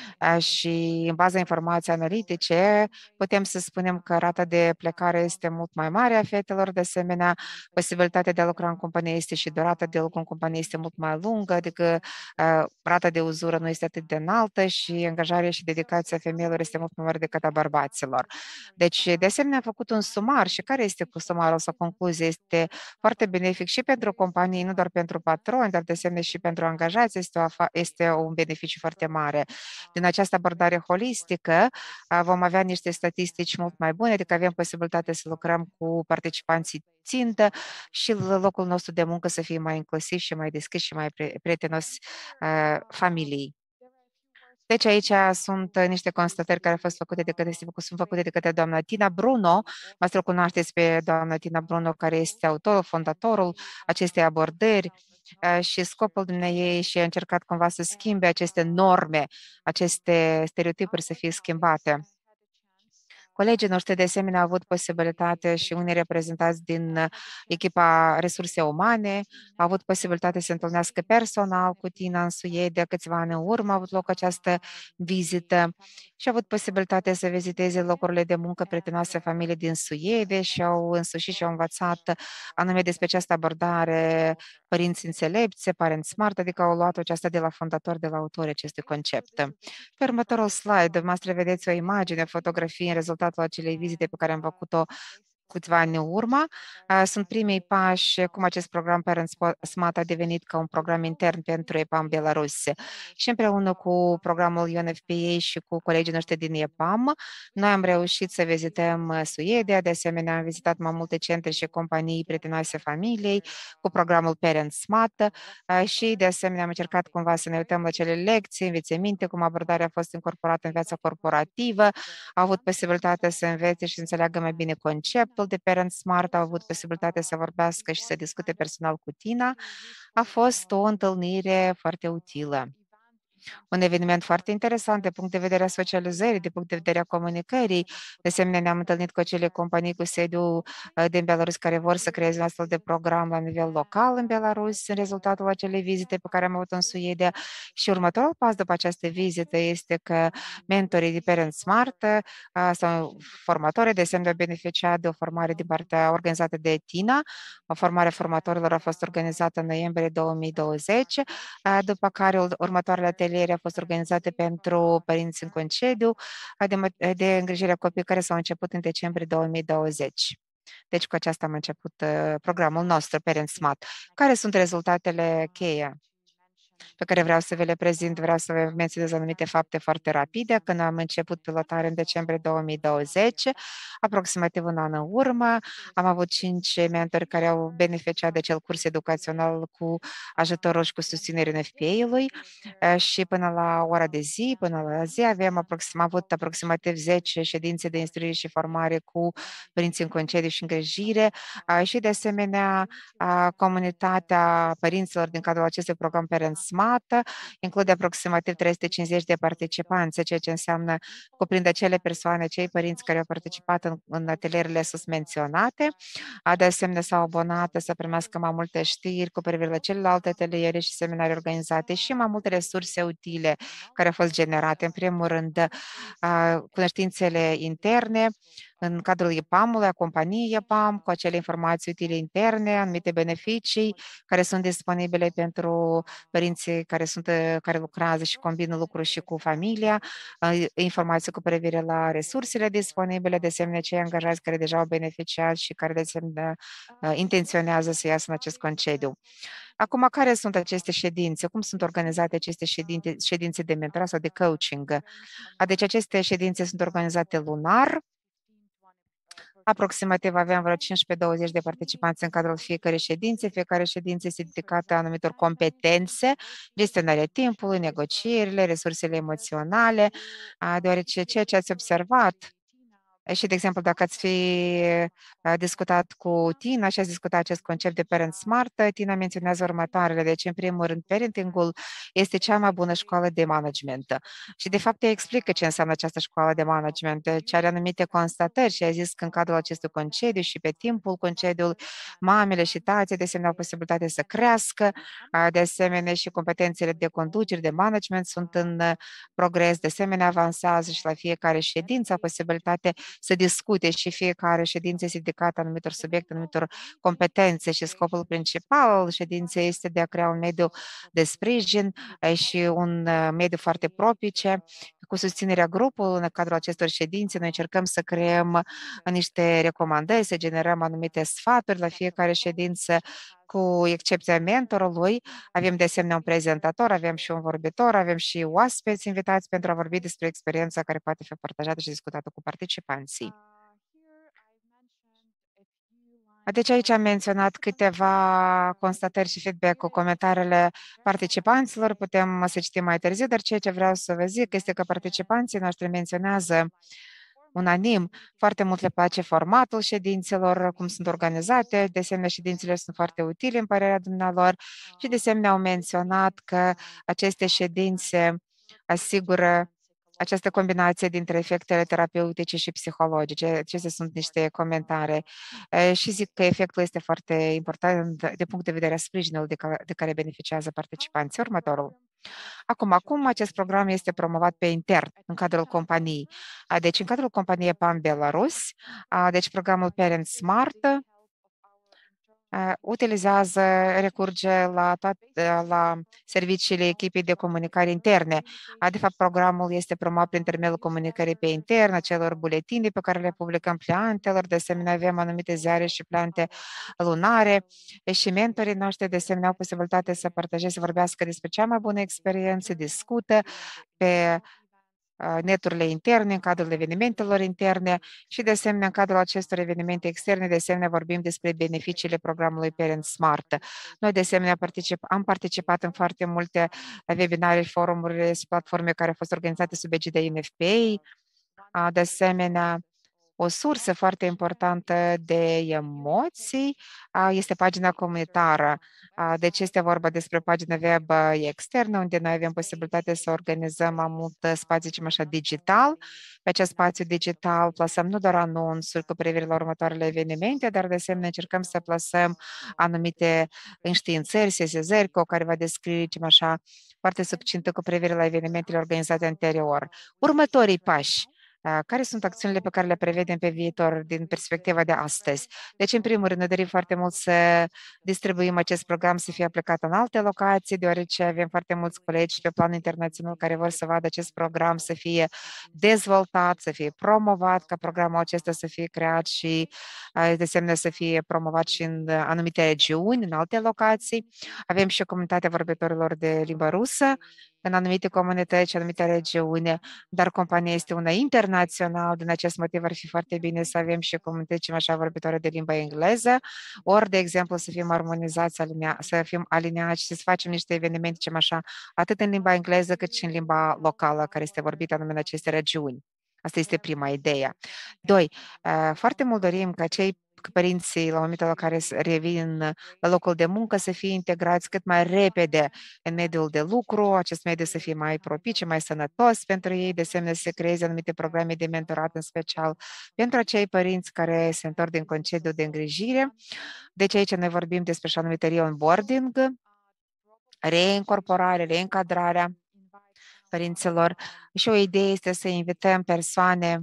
Și în baza informației analitice putem să spunem că rata de plecare este mult mai mare a fetelor, de asemenea posibilitatea de a lucra în companie este și durata de lucru în companie este mult mai lungă, adică uh, rata de uzură nu este atât de înaltă și angajarea și dedicația femeilor este mult mai mare decât a bărbaților. Deci, de asemenea, a făcut un sumar și care este cu sumarul sau concluzie? Este foarte benefic și pentru companii, nu doar pentru patroni, dar de asemenea și pentru angajați, este, o este un beneficiu foarte mare. Din această abordare holistică vom avea niște statistici mult mai bune, adică avem posibilitatea să lucrăm cu participanții țintă și locul nostru de muncă să fie mai inclusiv și mai deschis și mai prietenos uh, familiei. Deci aici sunt niște constatări care au fost făcute de către, sunt făcute de către doamna Tina Bruno. Voastră cunoașteți pe doamna Tina Bruno, care este autorul, fondatorul acestei abordări și scopul dumneavoastră și a încercat cumva să schimbe aceste norme, aceste stereotipuri să fie schimbate. Colegii noștri, de asemenea, au avut posibilitate și unii reprezentați din echipa resurse umane, au avut posibilitate să se întâlnească personal cu Tina în Suedia, câțiva ani în urmă a avut loc această vizită și au avut posibilitatea să viziteze locurile de muncă prietenoase familii din Suedia și au însușit și au învățat anume despre această abordare părinți înțelepți, Parent Smart, adică au luat aceasta de la fondator, de la autorii acestui concept. Pe următorul slide, dumneavoastră vedeți o imagine, o fotografie în rezultatul acelei vizite pe care am făcut-o câțiva ani în urmă. Sunt primii pași cum acest program Parent Smart a devenit ca un program intern pentru EPAM Belarus. Și împreună cu programul U N F P A și cu colegii noștri din EPAM, noi am reușit să vizităm Suedia, de asemenea am vizitat mai multe centre și companii prietenoase familiei cu programul Parent Smart și de asemenea am încercat cumva să ne uităm la cele lecții, învățăminte, cum abordarea a fost incorporată în viața corporativă, au avut posibilitatea să învețe și să înțeleagă mai bine conceptul de Parent Smart, au avut posibilitatea să vorbească și să discute personal cu Tina. A fost o întâlnire foarte utilă. Un eveniment foarte interesant de punct de vedere a socializării, de punct de vedere a comunicării. De asemenea, ne-am întâlnit cu acele companii cu sediu din Belarus care vor să creeze un astfel de program la nivel local în Belarus, în rezultatul acelei vizite pe care am avut în Suedia. Și următorul pas după această vizită este că mentorii de Parent Smart sau formatorii de asemenea au beneficiat de o formare din partea organizată de Tina. O formare formatorilor a fost organizată în noiembrie două mii douăzeci, după care următoarele ateliere a fost organizate pentru părinți în concediu de, de îngrijirea copiilor care s-au început în decembrie două mii douăzeci. Deci cu aceasta am început uh, programul nostru Parent Smart. Care sunt rezultatele cheie pe care vreau să vi le prezint? Vreau să vă menționez anumite fapte foarte rapide. Când am început pilotarea în decembrie două mii douăzeci, aproximativ un an în urmă, am avut cinci mentori care au beneficiat de acel curs educațional cu ajutorul și cu susținerea N F P A-ului și până la ora de zi, până la zi, avem aproxim, avut aproximativ zece ședințe de instruire și formare cu părinți în concediu și îngrijire și de asemenea comunitatea părinților din cadrul acestui program Parent Smart include aproximativ trei sute cincizeci de participanți, ceea ce înseamnă cuprinde acele persoane, cei părinți care au participat în, în atelierele sus menționate. De asemenea, s-au abonat să primească mai multe știri cu privire la celelalte ateliere și seminarii organizate și mai multe resurse utile care au fost generate. În primul rând, cunoștințele interne în cadrul EPAM-ului, a companiei EPAM, cu acele informații utile interne, anumite beneficii care sunt disponibile pentru părinții care, sunt, care lucrează și combină lucruri și cu familia, informații cu privire la resursele disponibile, de asemenea cei angajați care deja au beneficiat și care de asemenea intenționează să iasă în acest concediu. Acum, care sunt aceste ședințe? Cum sunt organizate aceste ședințe, ședințe de mentorat sau de coaching? Deci aceste ședințe sunt organizate lunar. Aproximativ aveam vreo cincisprezece douăzeci de participanți în cadrul fiecărei ședințe. Fiecare ședință este dedicată anumitor competențe, gestionarea timpului, negocierile, resursele emoționale, deoarece ceea ce ați observat și, de exemplu, dacă ați fi discutat cu Tina și ați discutat acest concept de Parent Smart, Tina menționează următoarele. Deci, în primul rând, parenting-ul este cea mai bună școală de management. Și, de fapt, ea explică ce înseamnă această școală de management, ce are anumite constatări și a zis că în cadrul acestui concediu și pe timpul concediului, mamele și tații, de asemenea, au posibilitate să crească, de asemenea, și competențele de conducere, de management sunt în progres, de asemenea, avansează și la fiecare ședință au posibilitate să discute și fiecare ședință este dedicată anumitor subiecte, anumitor competențe și scopul principal al ședinței este de a crea un mediu de sprijin și un mediu foarte propice. Cu susținerea grupului, în cadrul acestor ședințe, noi încercăm să creăm niște recomandări, să generăm anumite sfaturi la fiecare ședință, cu excepția mentorului. Avem de asemenea un prezentator, avem și un vorbitor, avem și oaspeți invitați pentru a vorbi despre experiența care poate fi partajată și discutată cu participanții. Deci aici am menționat câteva constatări și feedback cu comentariile participanților. Putem să citim mai târziu, dar ceea ce vreau să vă zic este că participanții noștri menționează unanim. Foarte mult le place formatul ședințelor, cum sunt organizate, de asemenea ședințele sunt foarte utile în părerea dumnealor și de asemenea au menționat că aceste ședințe asigură această combinație dintre efectele terapeutice și psihologice. Acestea sunt niște comentarii și zic că efectul este foarte important de punct de vedere a sprijinului de care, de care beneficiază participanții. Următorul. Acum, acum acest program este promovat pe intern, în cadrul companiei. Deci, în cadrul companiei EPAM Belarus, deci programul Parent Smart utilizează, recurge la, toate, la serviciile echipei de comunicare interne. De fapt, programul este promovat prin intermediul comunicării pe intern, acelor buletine pe care le publicăm pliantelor, de asemenea avem anumite ziare și plante lunare și mentorii noștri de asemenea au posibilitatea să partajeze, să vorbească despre cea mai bună experiență, discută pe neturile interne, în cadrul evenimentelor interne și, de asemenea, în cadrul acestor evenimente externe, de asemenea, vorbim despre beneficiile programului Parent Smart. Noi, de asemenea, particip, am participat în foarte multe webinare, forumuri și platforme care au fost organizate sub egida N F P A. De asemenea, o sursă foarte importantă de emoții este pagina comunitară. Deci este vorba despre pagina web externă, unde noi avem posibilitatea să organizăm mai mult spațiu, zicem așa, digital. Pe acest spațiu digital plasăm nu doar anunțuri cu privire la următoarele evenimente, dar de asemenea încercăm să plasăm anumite înștiințări, sesizări cu care va descrie, zicem așa, foarte succintă cu privire la evenimentele organizate anterior. Următorii pași. Care sunt acțiunile pe care le prevedem pe viitor din perspectiva de astăzi? Deci, în primul rând, ne dorim foarte mult să distribuim acest program să fie aplicat în alte locații, deoarece avem foarte mulți colegi pe plan internațional care vor să vadă acest program să fie dezvoltat, să fie promovat, ca programul acesta să fie creat și, de asemenea, să fie promovat și în anumite regiuni, în alte locații. Avem și o comunitate vorbitorilor de limba rusă în anumite comunități, anumite regiuni, dar compania este una internațională, din acest motiv ar fi foarte bine să avem și comunități așa vorbitoare de limba engleză, ori, de exemplu, să fim armonizați, alinea, să fim alineați și să facem niște evenimente, cem așa, atât în limba engleză cât și în limba locală care este vorbită anume în aceste regiuni. Asta este prima idee. Doi, foarte mult dorim ca cei părinții, la momentul la care revin la locul de muncă, să fie integrați cât mai repede în mediul de lucru, acest mediu să fie mai propice, mai sănătos pentru ei, de asemenea să se creeze anumite programe de mentorat, în special pentru acei părinți care se întorc din concediu de îngrijire. Deci aici ne vorbim despre așa numite re-onboarding, reincorporare, reîncadrarea părinților. Și o idee este să invităm persoane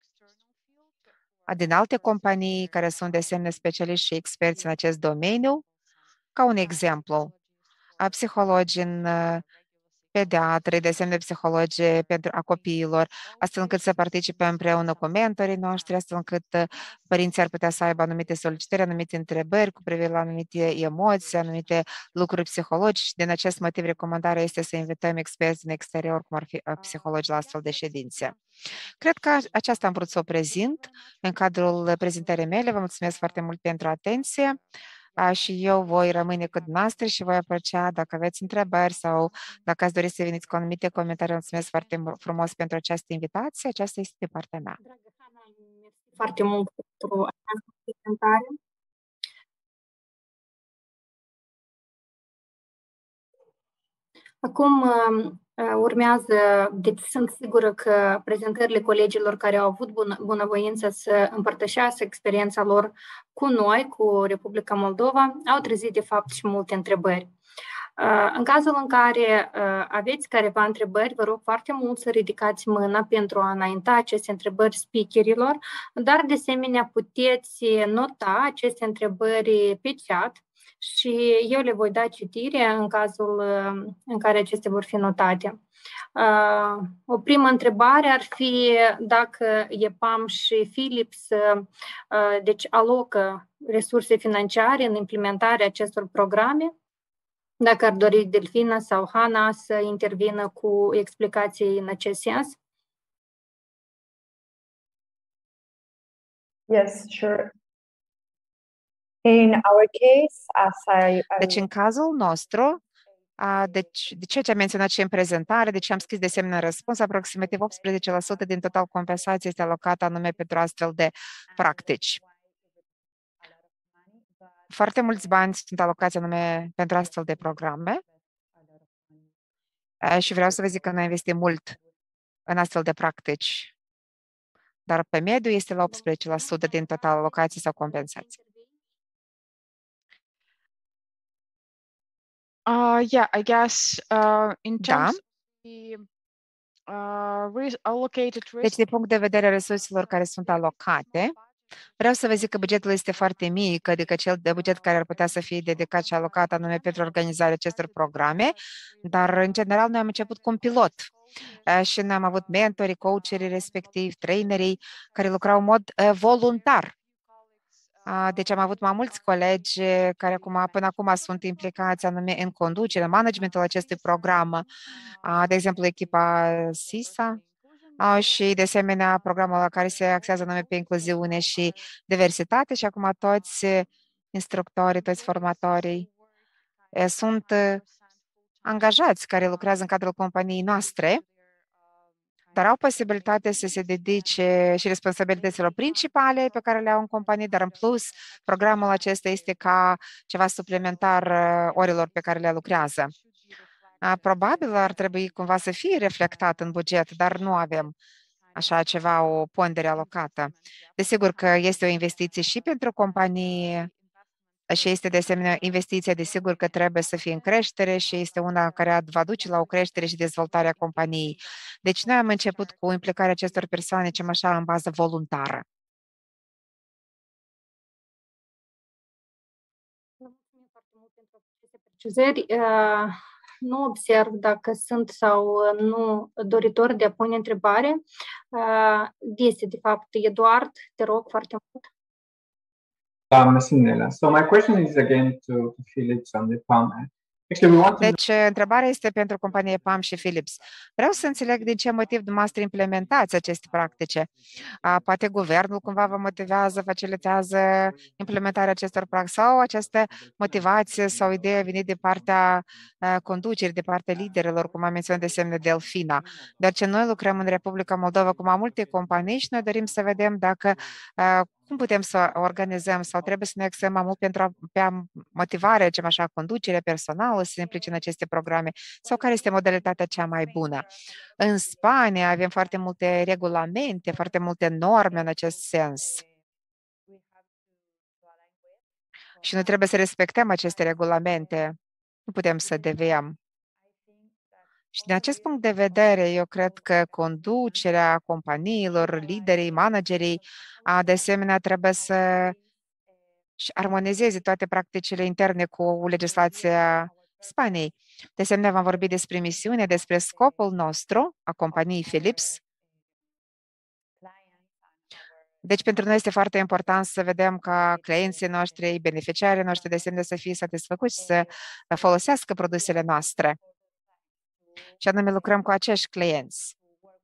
din alte companii care sunt de asemenea specialiști și experți în acest domeniu. Ca un exemplu, psihologi în pediatri, de asemenea psihologi pentru a copiilor, astfel încât să participe împreună cu mentorii noștri, astfel încât părinții ar putea să aibă anumite solicitări, anumite întrebări cu privire la anumite emoții, anumite lucruri psihologice și din acest motiv recomandarea este să invităm experți din exterior, cum ar fi psihologi la astfel de ședințe. Cred că aceasta am vrut să o prezint în cadrul prezentării mele. Vă mulțumesc foarte mult pentru atenție. Și eu voi rămâne cu dumneavoastră și voi aprecia dacă aveți întrebări sau dacă ați dori să veniți cu anumite comentarii. Mulțumesc foarte frumos pentru această invitație. Aceasta este de partea mea. Foarte mult pentru această prezentare. Acum urmează, deci sunt sigură că prezentările colegilor care au avut bună, bunăvoință să împărtășească experiența lor cu noi, cu Republica Moldova, au trezit de fapt și multe întrebări. În cazul în care aveți careva întrebări, vă rog foarte mult să ridicați mâna pentru a înainta aceste întrebări speakerilor, dar de asemenea puteți nota aceste întrebări pe chat și eu le voi da citire în cazul în care acestea vor fi notate. O primă întrebare ar fi dacă E P A M și Philips deci alocă resurse financiare în implementarea acestor programe. Dacă ar dori Delfina sau Hana să intervină cu explicații în acest sens. Yes, sure. In our case, as I, I... Deci, în cazul nostru, deci, de ceea ce am menționat și în prezentare, deci am scris de asemenea răspuns, aproximativ optsprezece la sută din total compensație este alocată anume pentru astfel de practici. Foarte mulți bani sunt alocați anume pentru astfel de programe și vreau să vă zic că noi investim mult în astfel de practici, dar pe mediu este la optsprezece la sută din total alocații sau compensații. Uh, yeah, I guess uh, in terms of the uh, allocated risk. Deci, din punct de vedere resurselor care sunt alocate, Vreau să vă zic că bugetul este foarte mic, adică cel de buget care ar putea să fie dedicat și alocat anume pentru organizarea acestor programe, dar în general noi am început cu un pilot și noi am avut mentorii, coacherii respectiv, trainerii care lucrau în mod voluntar. Deci am avut mai mulți colegi care acum, până acum sunt implicați anume în conducere, în managementul acestui program, de exemplu echipa SISA și de asemenea programul la care se axează anume pe incluziune și diversitate și acum toți instructorii, toți formatorii sunt angajați care lucrează în cadrul companiei noastre, dar au posibilitatea să se dedice și responsabilităților principale pe care le au în companie, dar în plus programul acesta este ca ceva suplimentar orelor pe care le lucrează. Probabil ar trebui cumva să fie reflectat în buget, dar nu avem așa ceva, o pondere alocată. Desigur că este o investiție și pentru companie și este de asemenea investiția, desigur că trebuie să fie în creștere și este una care va duce la o creștere și dezvoltare a companiei. Deci noi am început cu implicarea acestor persoane, cem așa, în bază voluntară. Mulțumim foarte mult pentru aceste precizări. Nu observ dacă sunt sau nu doritori de a pune întrebare. Este, de fapt, Eduard, te rog foarte mult. So my question is again to, to Philips and the P A M. Deci, întrebarea este pentru companie P A M și Philips. Vreau să înțeleg din ce motiv dumneavoastră implementați aceste practice. Poate guvernul cumva vă motivează, facilitează implementarea acestor practici sau această motivație sau idee a venit de partea conducerii, de partea liderilor, cum a menționat de semne Delfina. Dar ce noi lucrăm în Republica Moldova cu mai multe companii și noi dorim să vedem dacă cum putem să organizăm sau trebuie să ne axăm mai mult pentru a, pe motivarea, cem așa, conducere personală să se implice în aceste programe sau care este modalitatea cea mai bună. În Spania avem foarte multe regulamente, foarte multe norme în acest sens. Și noi trebuie să respectăm aceste regulamente. Nu putem să deviem. Și din acest punct de vedere, eu cred că conducerea companiilor, liderii, managerii, de asemenea, trebuie să armonizeze toate practicile interne cu legislația Spaniei. De asemenea, vom vorbi despre misiune, despre scopul nostru a companiei Philips. Deci, pentru noi este foarte important să vedem ca clienții noștri, beneficiarii noștri, de asemenea, să fie satisfăcuți, să folosească produsele noastre. Și anume lucrăm cu acești clienți.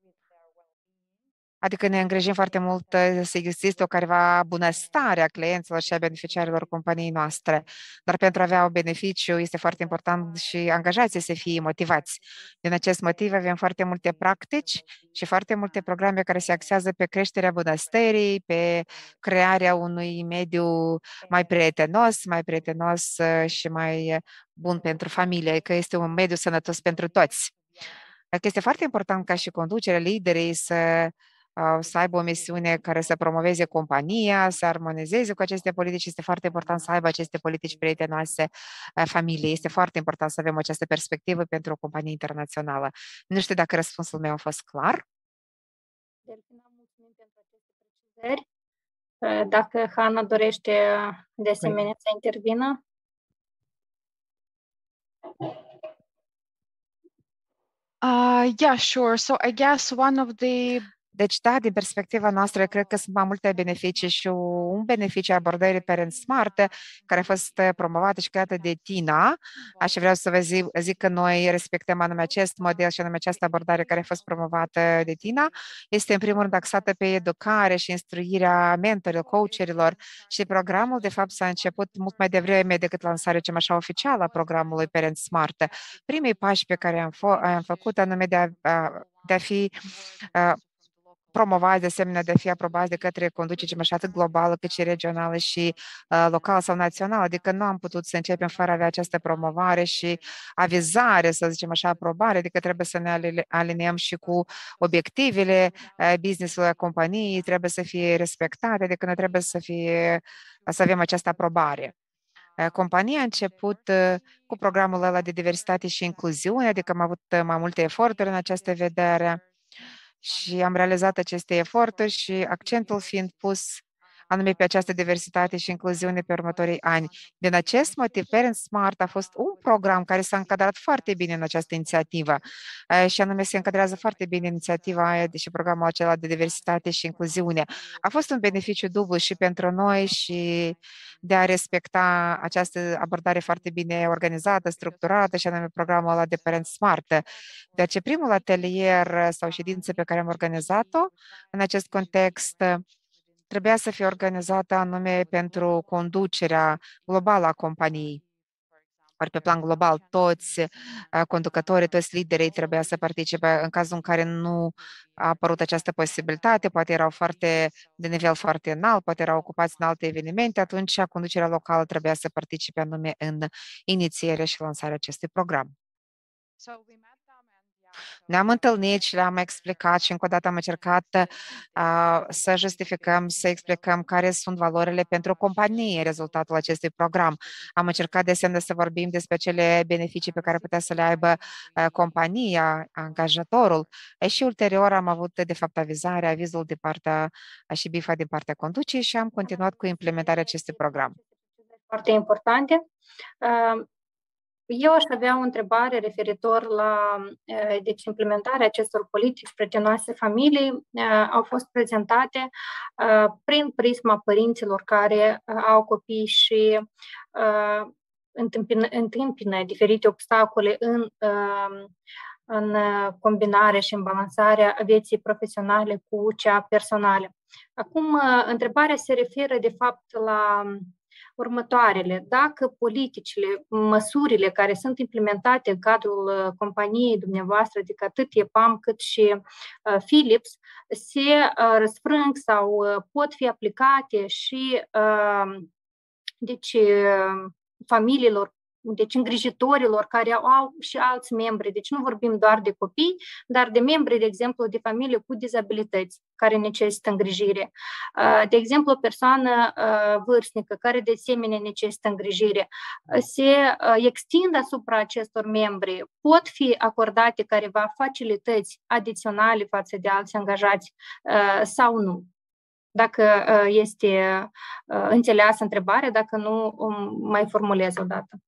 Adică ne îngrijim foarte mult să existe o careva bunăstare a clienților și a beneficiarilor companiei noastre. Dar pentru a avea un beneficiu este foarte important și angajații să fie motivați. Din acest motiv avem foarte multe practici și foarte multe programe care se axează pe creșterea bunăstării, pe crearea unui mediu mai prietenos, mai prietenos și mai bun pentru familie, că este un mediu sănătos pentru toți. Dacă este foarte important ca și conducerea, liderii să să aibă o misiune care să promoveze compania, să armonizeze cu aceste politici. Este foarte important să aibă aceste politici prietenoase familiei. Este foarte important să avem această perspectivă pentru o companie internațională. Nu știu dacă răspunsul meu a fost clar. Delfina, mulțumim pentru aceste precizări. Dacă Hana dorește de asemenea să intervină. Uh, yeah, sure. So I guess one of the Deci, da, din perspectiva noastră, cred că sunt mai multe beneficii și un beneficiu abordării Parent Smart, care a fost promovată și creată de Tina. Așa vreau să vă zic, zic că noi respectăm anume acest model și anume această abordare care a fost promovată de Tina. Este, în primul rând, axată pe educare și instruirea mentorilor, coacherilor și programul, de fapt, s-a început mult mai devreme decât lansarea, cem așa, oficială a programului Parent Smart. Primii pași pe care am, am făcut, anume de a, de a fi promovați, de asemenea, de a fi aprobați de către conducere așa atât globală cât și regională și uh, locală sau națională. Adică nu am putut să începem fără a avea această promovare și avizare, să zicem așa, aprobare, adică trebuie să ne aliniem și cu obiectivele uh, business-ului a companiei, trebuie să fie respectate, adică noi trebuie să, fie, să avem această aprobare. Compania a început cu programul ăla de diversitate și incluziune, adică am avut mai multe eforturi în această vedere și am realizat aceste eforturi și accentul fiind pus anume pe această diversitate și incluziune pe următorii ani. Din acest motiv, Parent Smart a fost un program care s-a încadrat foarte bine în această inițiativă și anume se încadrează foarte bine inițiativa și programul acela de diversitate și incluziune. A fost un beneficiu dublu și pentru noi și de a respecta această abordare foarte bine organizată, structurată și anume programul ăla de Parent Smart. De aceea primul atelier sau ședință pe care am organizat-o în acest context trebuia să fie organizată anume pentru conducerea globală a companiei. Ori pe plan global, toți conducătorii, toți liderii trebuia să participe. În cazul în care nu a apărut această posibilitate, poate erau foarte de nivel foarte înalt, poate erau ocupați în alte evenimente, atunci conducerea locală trebuia să participe anume în inițierea și lansarea acestui program. Ne-am întâlnit și le-am explicat și încă o dată am încercat uh, să justificăm, să explicăm care sunt valorile pentru companie, rezultatul acestui program. Am încercat de asemenea să vorbim despre cele beneficii pe care putea să le aibă uh, compania, angajatorul. E și ulterior am avut de fapt avizarea, avizul de partea și bifa din partea conducerii și am continuat cu implementarea acestui program. Foarte importante. Uh... Eu aș avea o întrebare referitor la deci, implementarea acestor politici prietenoase familiei. Au fost prezentate prin prisma părinților care au copii și întâmpină, întâmpină diferite obstacole în, în combinarea și în balansarea vieții profesionale cu cea personală. Acum, întrebarea se referă de fapt la următoarele. Dacă politicile, măsurile care sunt implementate în cadrul companiei dumneavoastră, adică atât E P A M cât și uh, Philips, se uh, răsfrâng sau uh, pot fi aplicate și uh, deci, uh, familiilor, deci îngrijitorilor care au și alți membri, deci nu vorbim doar de copii, dar de membri, de exemplu, de familie cu dizabilități care necesită îngrijire. De exemplu, o persoană vârstnică care de asemenea necesită îngrijire. Se extind asupra acestor membri, pot fi acordate careva facilități adiționale față de alți angajați sau nu? Dacă este înțeleasă întrebarea, dacă nu, mai formulez o dată.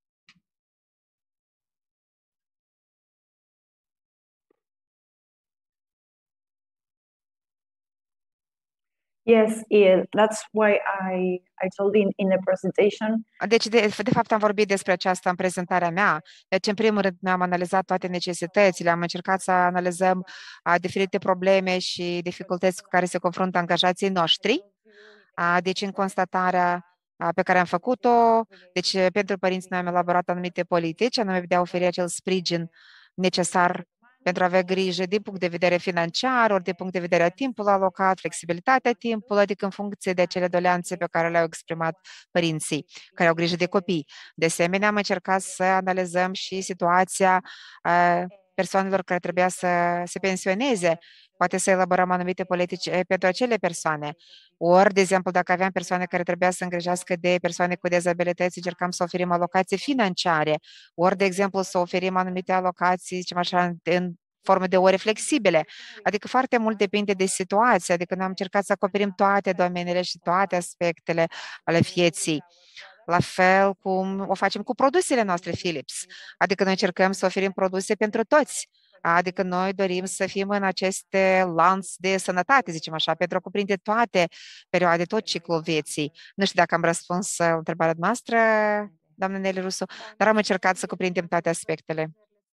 Yes, yeah, that's why I, I told in, in the presentation. Deci, de, de fapt, am vorbit despre aceasta în prezentarea mea. Deci, în primul rând, ne-am analizat toate necesitățile, am încercat să analizăm a, diferite probleme și dificultăți cu care se confruntă angajații noștri. A, deci, în constatarea a, pe care am făcut-o, deci, pentru părinți, noi am elaborat anumite politici, anume de a oferi acel sprijin necesar pentru a avea grijă din punct de vedere financiar, ori din punct de vedere a timpului alocat, flexibilitatea timpului, adică în funcție de acele doleanțe pe care le-au exprimat părinții care au grijă de copii. De asemenea, am încercat să analizăm și situația uh, persoanelor care trebuia să se pensioneze, poate să elaborăm anumite politici pentru acele persoane. Ori, de exemplu, dacă aveam persoane care trebuia să îngrijească de persoane cu dizabilități, încercam să oferim alocații financiare, ori, de exemplu, să oferim anumite alocații, zicem așa, în formă de ore flexibile. Adică foarte mult depinde de situație, adică noi am încercat să acoperim toate domeniile și toate aspectele ale vieții. La fel cum o facem cu produsele noastre Philips, adică noi încercăm să oferim produse pentru toți. Adică noi dorim să fim în aceste lanț de sănătate, zicem așa, pentru a cuprinde toate perioade, tot ciclul vieții. Nu știu dacă am răspuns la întrebarea noastră, doamnă Nelly Rusu, dar am încercat să cuprindem toate aspectele.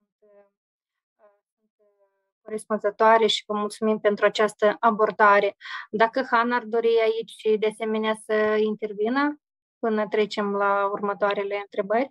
Corespunzătoare și vă mulțumim pentru această abordare. Dacă Hana ar dori aici de asemenea să intervină până trecem la următoarele întrebări.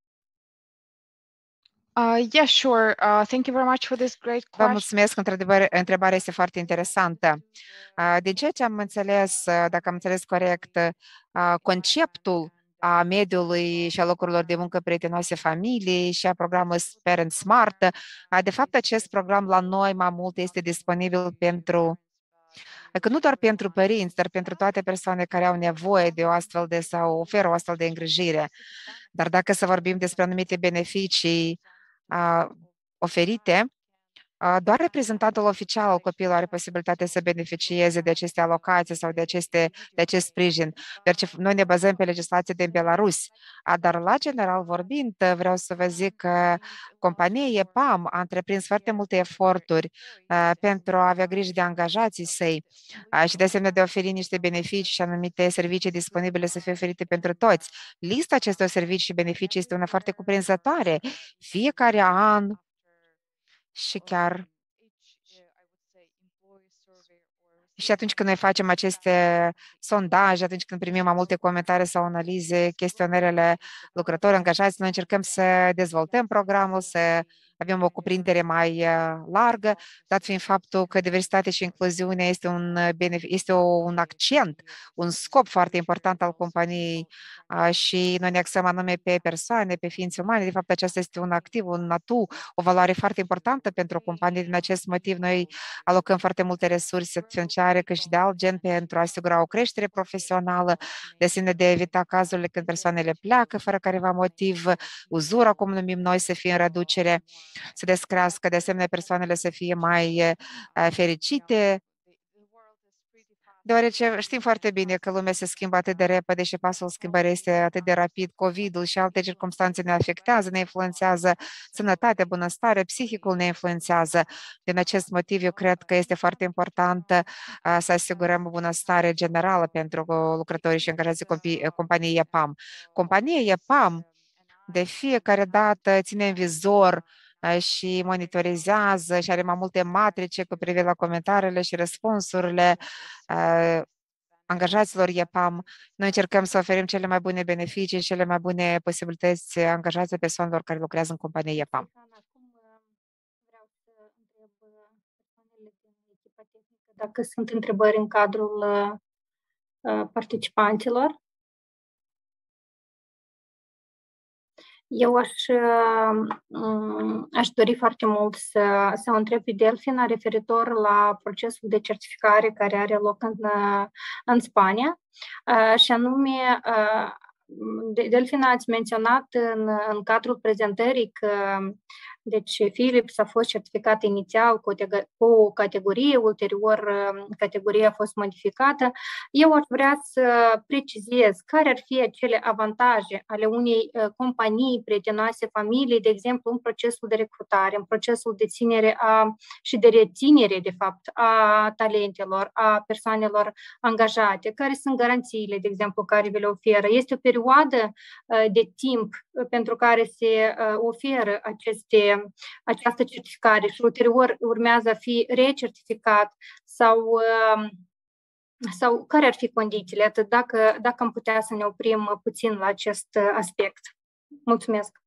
Uh, yeah, sure. Uh, thank you very much for this great question. Vă mulțumesc, într-adevăr, întrebarea este foarte interesantă. Uh, de ce am înțeles, dacă am înțeles corect, uh, conceptul a mediului și a locurilor de muncă prietenoase familiei și a programului Parent Smart, uh, de fapt, acest program la noi mai mult este disponibil pentru că nu doar pentru părinți, dar pentru toate persoane care au nevoie de o astfel de sau oferă o astfel de îngrijire. Dar dacă să vorbim despre anumite beneficii uh, oferite, Doar reprezentantul oficial al copilului are posibilitatea să beneficieze de aceste alocații sau de, aceste, de acest sprijin, deoarece noi ne bazăm pe legislația din Belarus. Dar, la general vorbind, vreau să vă zic că compania EPAM a întreprins foarte multe eforturi uh, pentru a avea grijă de angajații săi uh, și, de asemenea, de a oferi niște beneficii și anumite servicii disponibile să fie oferite pentru toți. Lista acestor servicii și beneficii este una foarte cuprinzătoare. Fiecare an și chiar și atunci când noi facem aceste sondaje, atunci când primim mai multe comentarii sau analize, chestionarele lucrători angajați, noi încercăm să dezvoltăm programul, să avem o cuprindere mai largă, dat fiind faptul că diversitatea și incluziunea este un, este un accent, un scop foarte important al companiei și noi ne axăm anume pe persoane, pe ființe umane. De fapt, acesta este un activ, un atu, o valoare foarte importantă pentru companie. Din acest motiv, noi alocăm foarte multe resurse financiare, cât și de alt gen, pentru a asigura o creștere profesională, de asemenea de a evita cazurile când persoanele pleacă fără careva motiv, uzura, cum numim noi, să fie în reducere, să descrească, de asemenea persoanele să fie mai fericite, deoarece știm foarte bine că lumea se schimbă atât de repede și pasul schimbării este atât de rapid, COVID-ul și alte circumstanțe ne afectează, ne influențează sănătatea, bunăstare, psihicul ne influențează. Din acest motiv, eu cred că este foarte important să asigurăm o bunăstare generală pentru lucrătorii și angajații companiei EPAM. Compania EPAM de fiecare dată ține în vizor și monitorizează și are mai multe matrice cu privire la comentariile și răspunsurile uh, angajaților EPAM. Noi încercăm să oferim cele mai bune beneficii, cele mai bune posibilități angajații persoanelor care lucrează în compania EPAM. Dacă sunt întrebări în cadrul uh, participanților. Eu aș, aș dori foarte mult să, să o întreb pe Delfina referitor la procesul de certificare care are loc în, în Spania și anume, Delfina, ați menționat în, în cadrul prezentării că deci Philips a fost certificat inițial cu o categorie, ulterior categoria a fost modificată. Eu aș vrea să precizez care ar fi acele avantaje ale unei companii prietenoase familiei, de exemplu, în procesul de recrutare, în procesul de ținere a, și de reținere, de fapt, a talentelor, a persoanelor angajate, care sunt garanțiile, de exemplu, care vi le oferă. Este o perioadă de timp pentru care se oferă aceste această certificare și ulterior urmează a fi recertificat sau, sau care ar fi condițiile, atât dacă, dacă am putea să ne oprim puțin la acest aspect. Mulțumesc!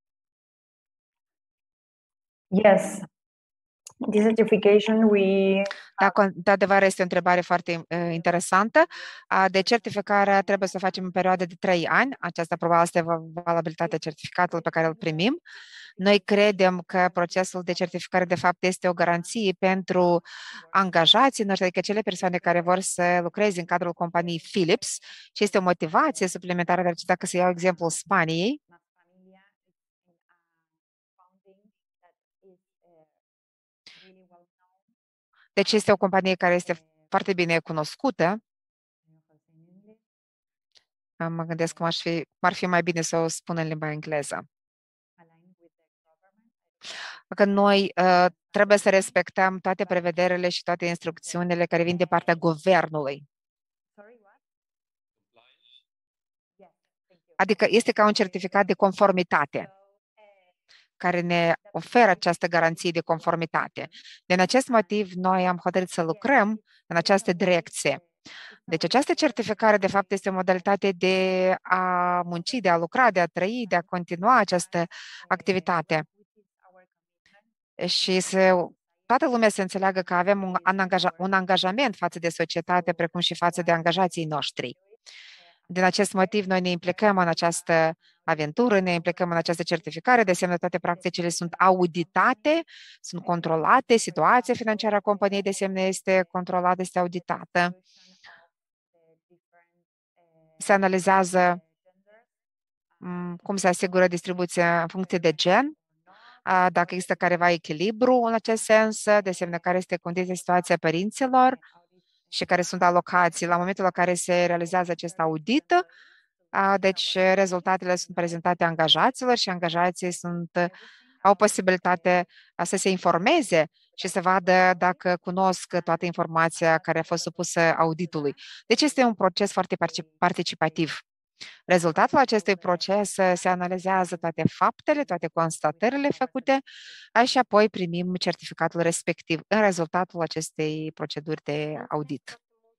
Yes. This certification we... Da, de adevăr, este o întrebare foarte uh, interesantă. Uh, de certificare trebuie să o facem în perioadă de trei ani. Aceasta probabil este valabilitatea certificatului pe care îl primim. Noi credem că procesul de certificare, de fapt, este o garanție pentru angajații noștri, adică cele persoane care vor să lucreze în cadrul companiei Philips și este o motivație suplimentară, deci dacă să iau exemplul Spaniei, deci este o companie care este foarte bine cunoscută. Mă gândesc cum, aș fi, cum ar fi mai bine să o spun în limba engleză. Că noi uh, trebuie să respectăm toate prevederile și toate instrucțiunile care vin de partea guvernului. Adică este ca un certificat de conformitate care ne oferă această garanție de conformitate. Din acest motiv, noi am hotărât să lucrăm în această direcție. Deci această certificare, de fapt, este o modalitate de a munci, de a lucra, de a trăi, de a continua această activitate. Și să toată lumea să înțeleagă că avem un, angaja, un angajament față de societate, precum și față de angajații noștri. Din acest motiv, noi ne implicăm în această aventură, ne implicăm în această certificare, de asemenea, toate practicile sunt auditate, sunt controlate, situația financiară a companiei, de asemenea, este controlată, este auditată. Se analizează cum se asigură distribuția în funcție de gen, dacă există careva echilibru în acest sens, de asemenea care este condiția, situația părinților și care sunt alocații la momentul la care se realizează acest audit. Deci rezultatele sunt prezentate angajaților și angajații sunt, au posibilitate să se informeze și să vadă dacă cunosc toată informația care a fost supusă auditului. Deci este un proces foarte participativ. Rezultatul acestui proces se analizează toate faptele, toate constatările făcute și apoi primim certificatul respectiv în rezultatul acestei proceduri de audit.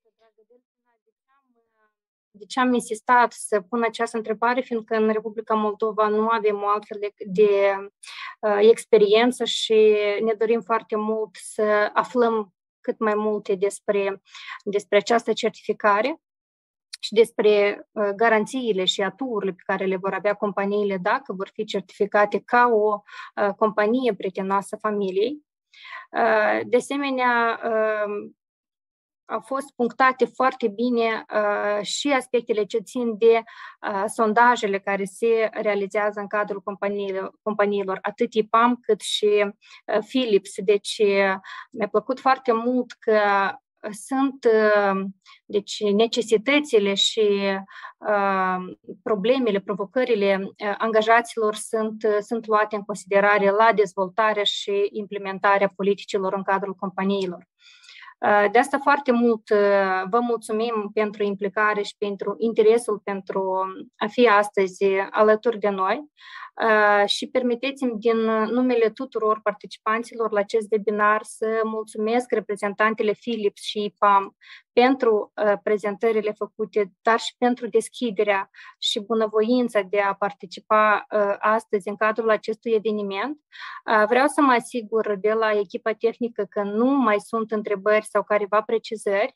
De ce am insistat să pun această întrebare? Fiindcă în Republica Moldova nu avem o altfel de, de uh, experiență și ne dorim foarte mult să aflăm cât mai multe despre, despre această certificare și despre uh, garanțiile și aturile pe care le vor avea companiile dacă vor fi certificate ca o uh, companie prietenoasă familiei. Uh, de asemenea, uh, au fost punctate foarte bine uh, și aspectele ce țin de uh, sondajele care se realizează în cadrul companiilor, companiilor atât I P A M cât și uh, Philips. Deci uh, mi-a plăcut foarte mult că sunt uh, deci, necesitățile și uh, problemele, provocările uh, angajaților sunt, uh, sunt luate în considerare la dezvoltarea și implementarea politicilor în cadrul companiilor. De asta foarte mult vă mulțumim pentru implicare și pentru interesul pentru a fi astăzi alături de noi și permiteți-mi din numele tuturor participanților la acest webinar să mulțumesc reprezentantele Philips și I P A M pentru prezentările făcute, dar și pentru deschiderea și bunăvoința de a participa astăzi în cadrul acestui eveniment. Vreau să mă asigur de la echipa tehnică că nu mai sunt întrebări sau careva precizări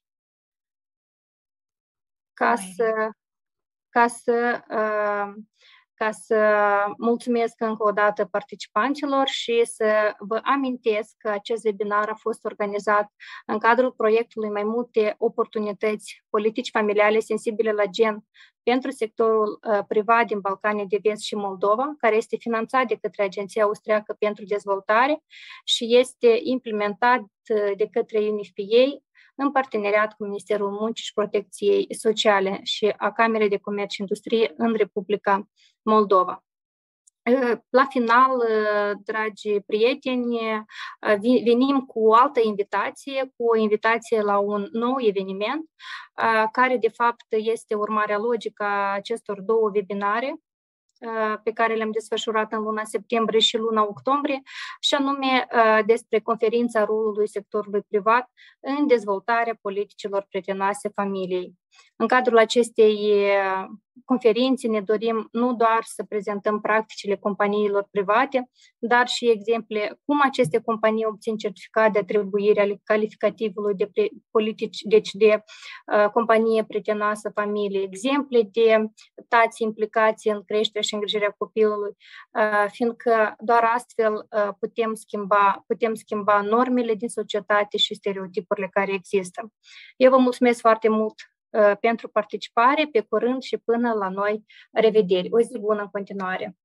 ca să, ca să ca să mulțumesc încă o dată participanților și să vă amintesc că acest webinar a fost organizat în cadrul proiectului Mai multe oportunități, politici familiale sensibile la gen pentru sectorul uh, privat din Balcanii de Vest și Moldova, care este finanțat de către Agenția Austriacă pentru Dezvoltare și este implementat uh, de către U N F P A în parteneriat cu Ministerul Muncii și Protecției Sociale și a Camerei de Comerț și Industrie în Republica Moldova. La final, dragi prieteni, venim cu o altă invitație, cu o invitație la un nou eveniment, care de fapt este urmarea logică a acestor două webinare pe care le-am desfășurat în luna septembrie și luna octombrie, și anume despre conferința rolului sectorului privat în dezvoltarea politicilor prietenoase familiei. În cadrul acestei conferințe ne dorim nu doar să prezentăm practicile companiilor private, dar și exemple cum aceste companii obțin certificat de atribuire ale calificativului de politici, deci de uh, companie prietenoasă familie, exemple de tați implicați în creșterea și îngrijirea copilului, uh, fiindcă doar astfel uh, putem schimba, putem schimba normele din societate și stereotipurile care există. Eu vă mulțumesc foarte mult pentru participare, pe curând și până la noi revederi. O zi bună în continuare!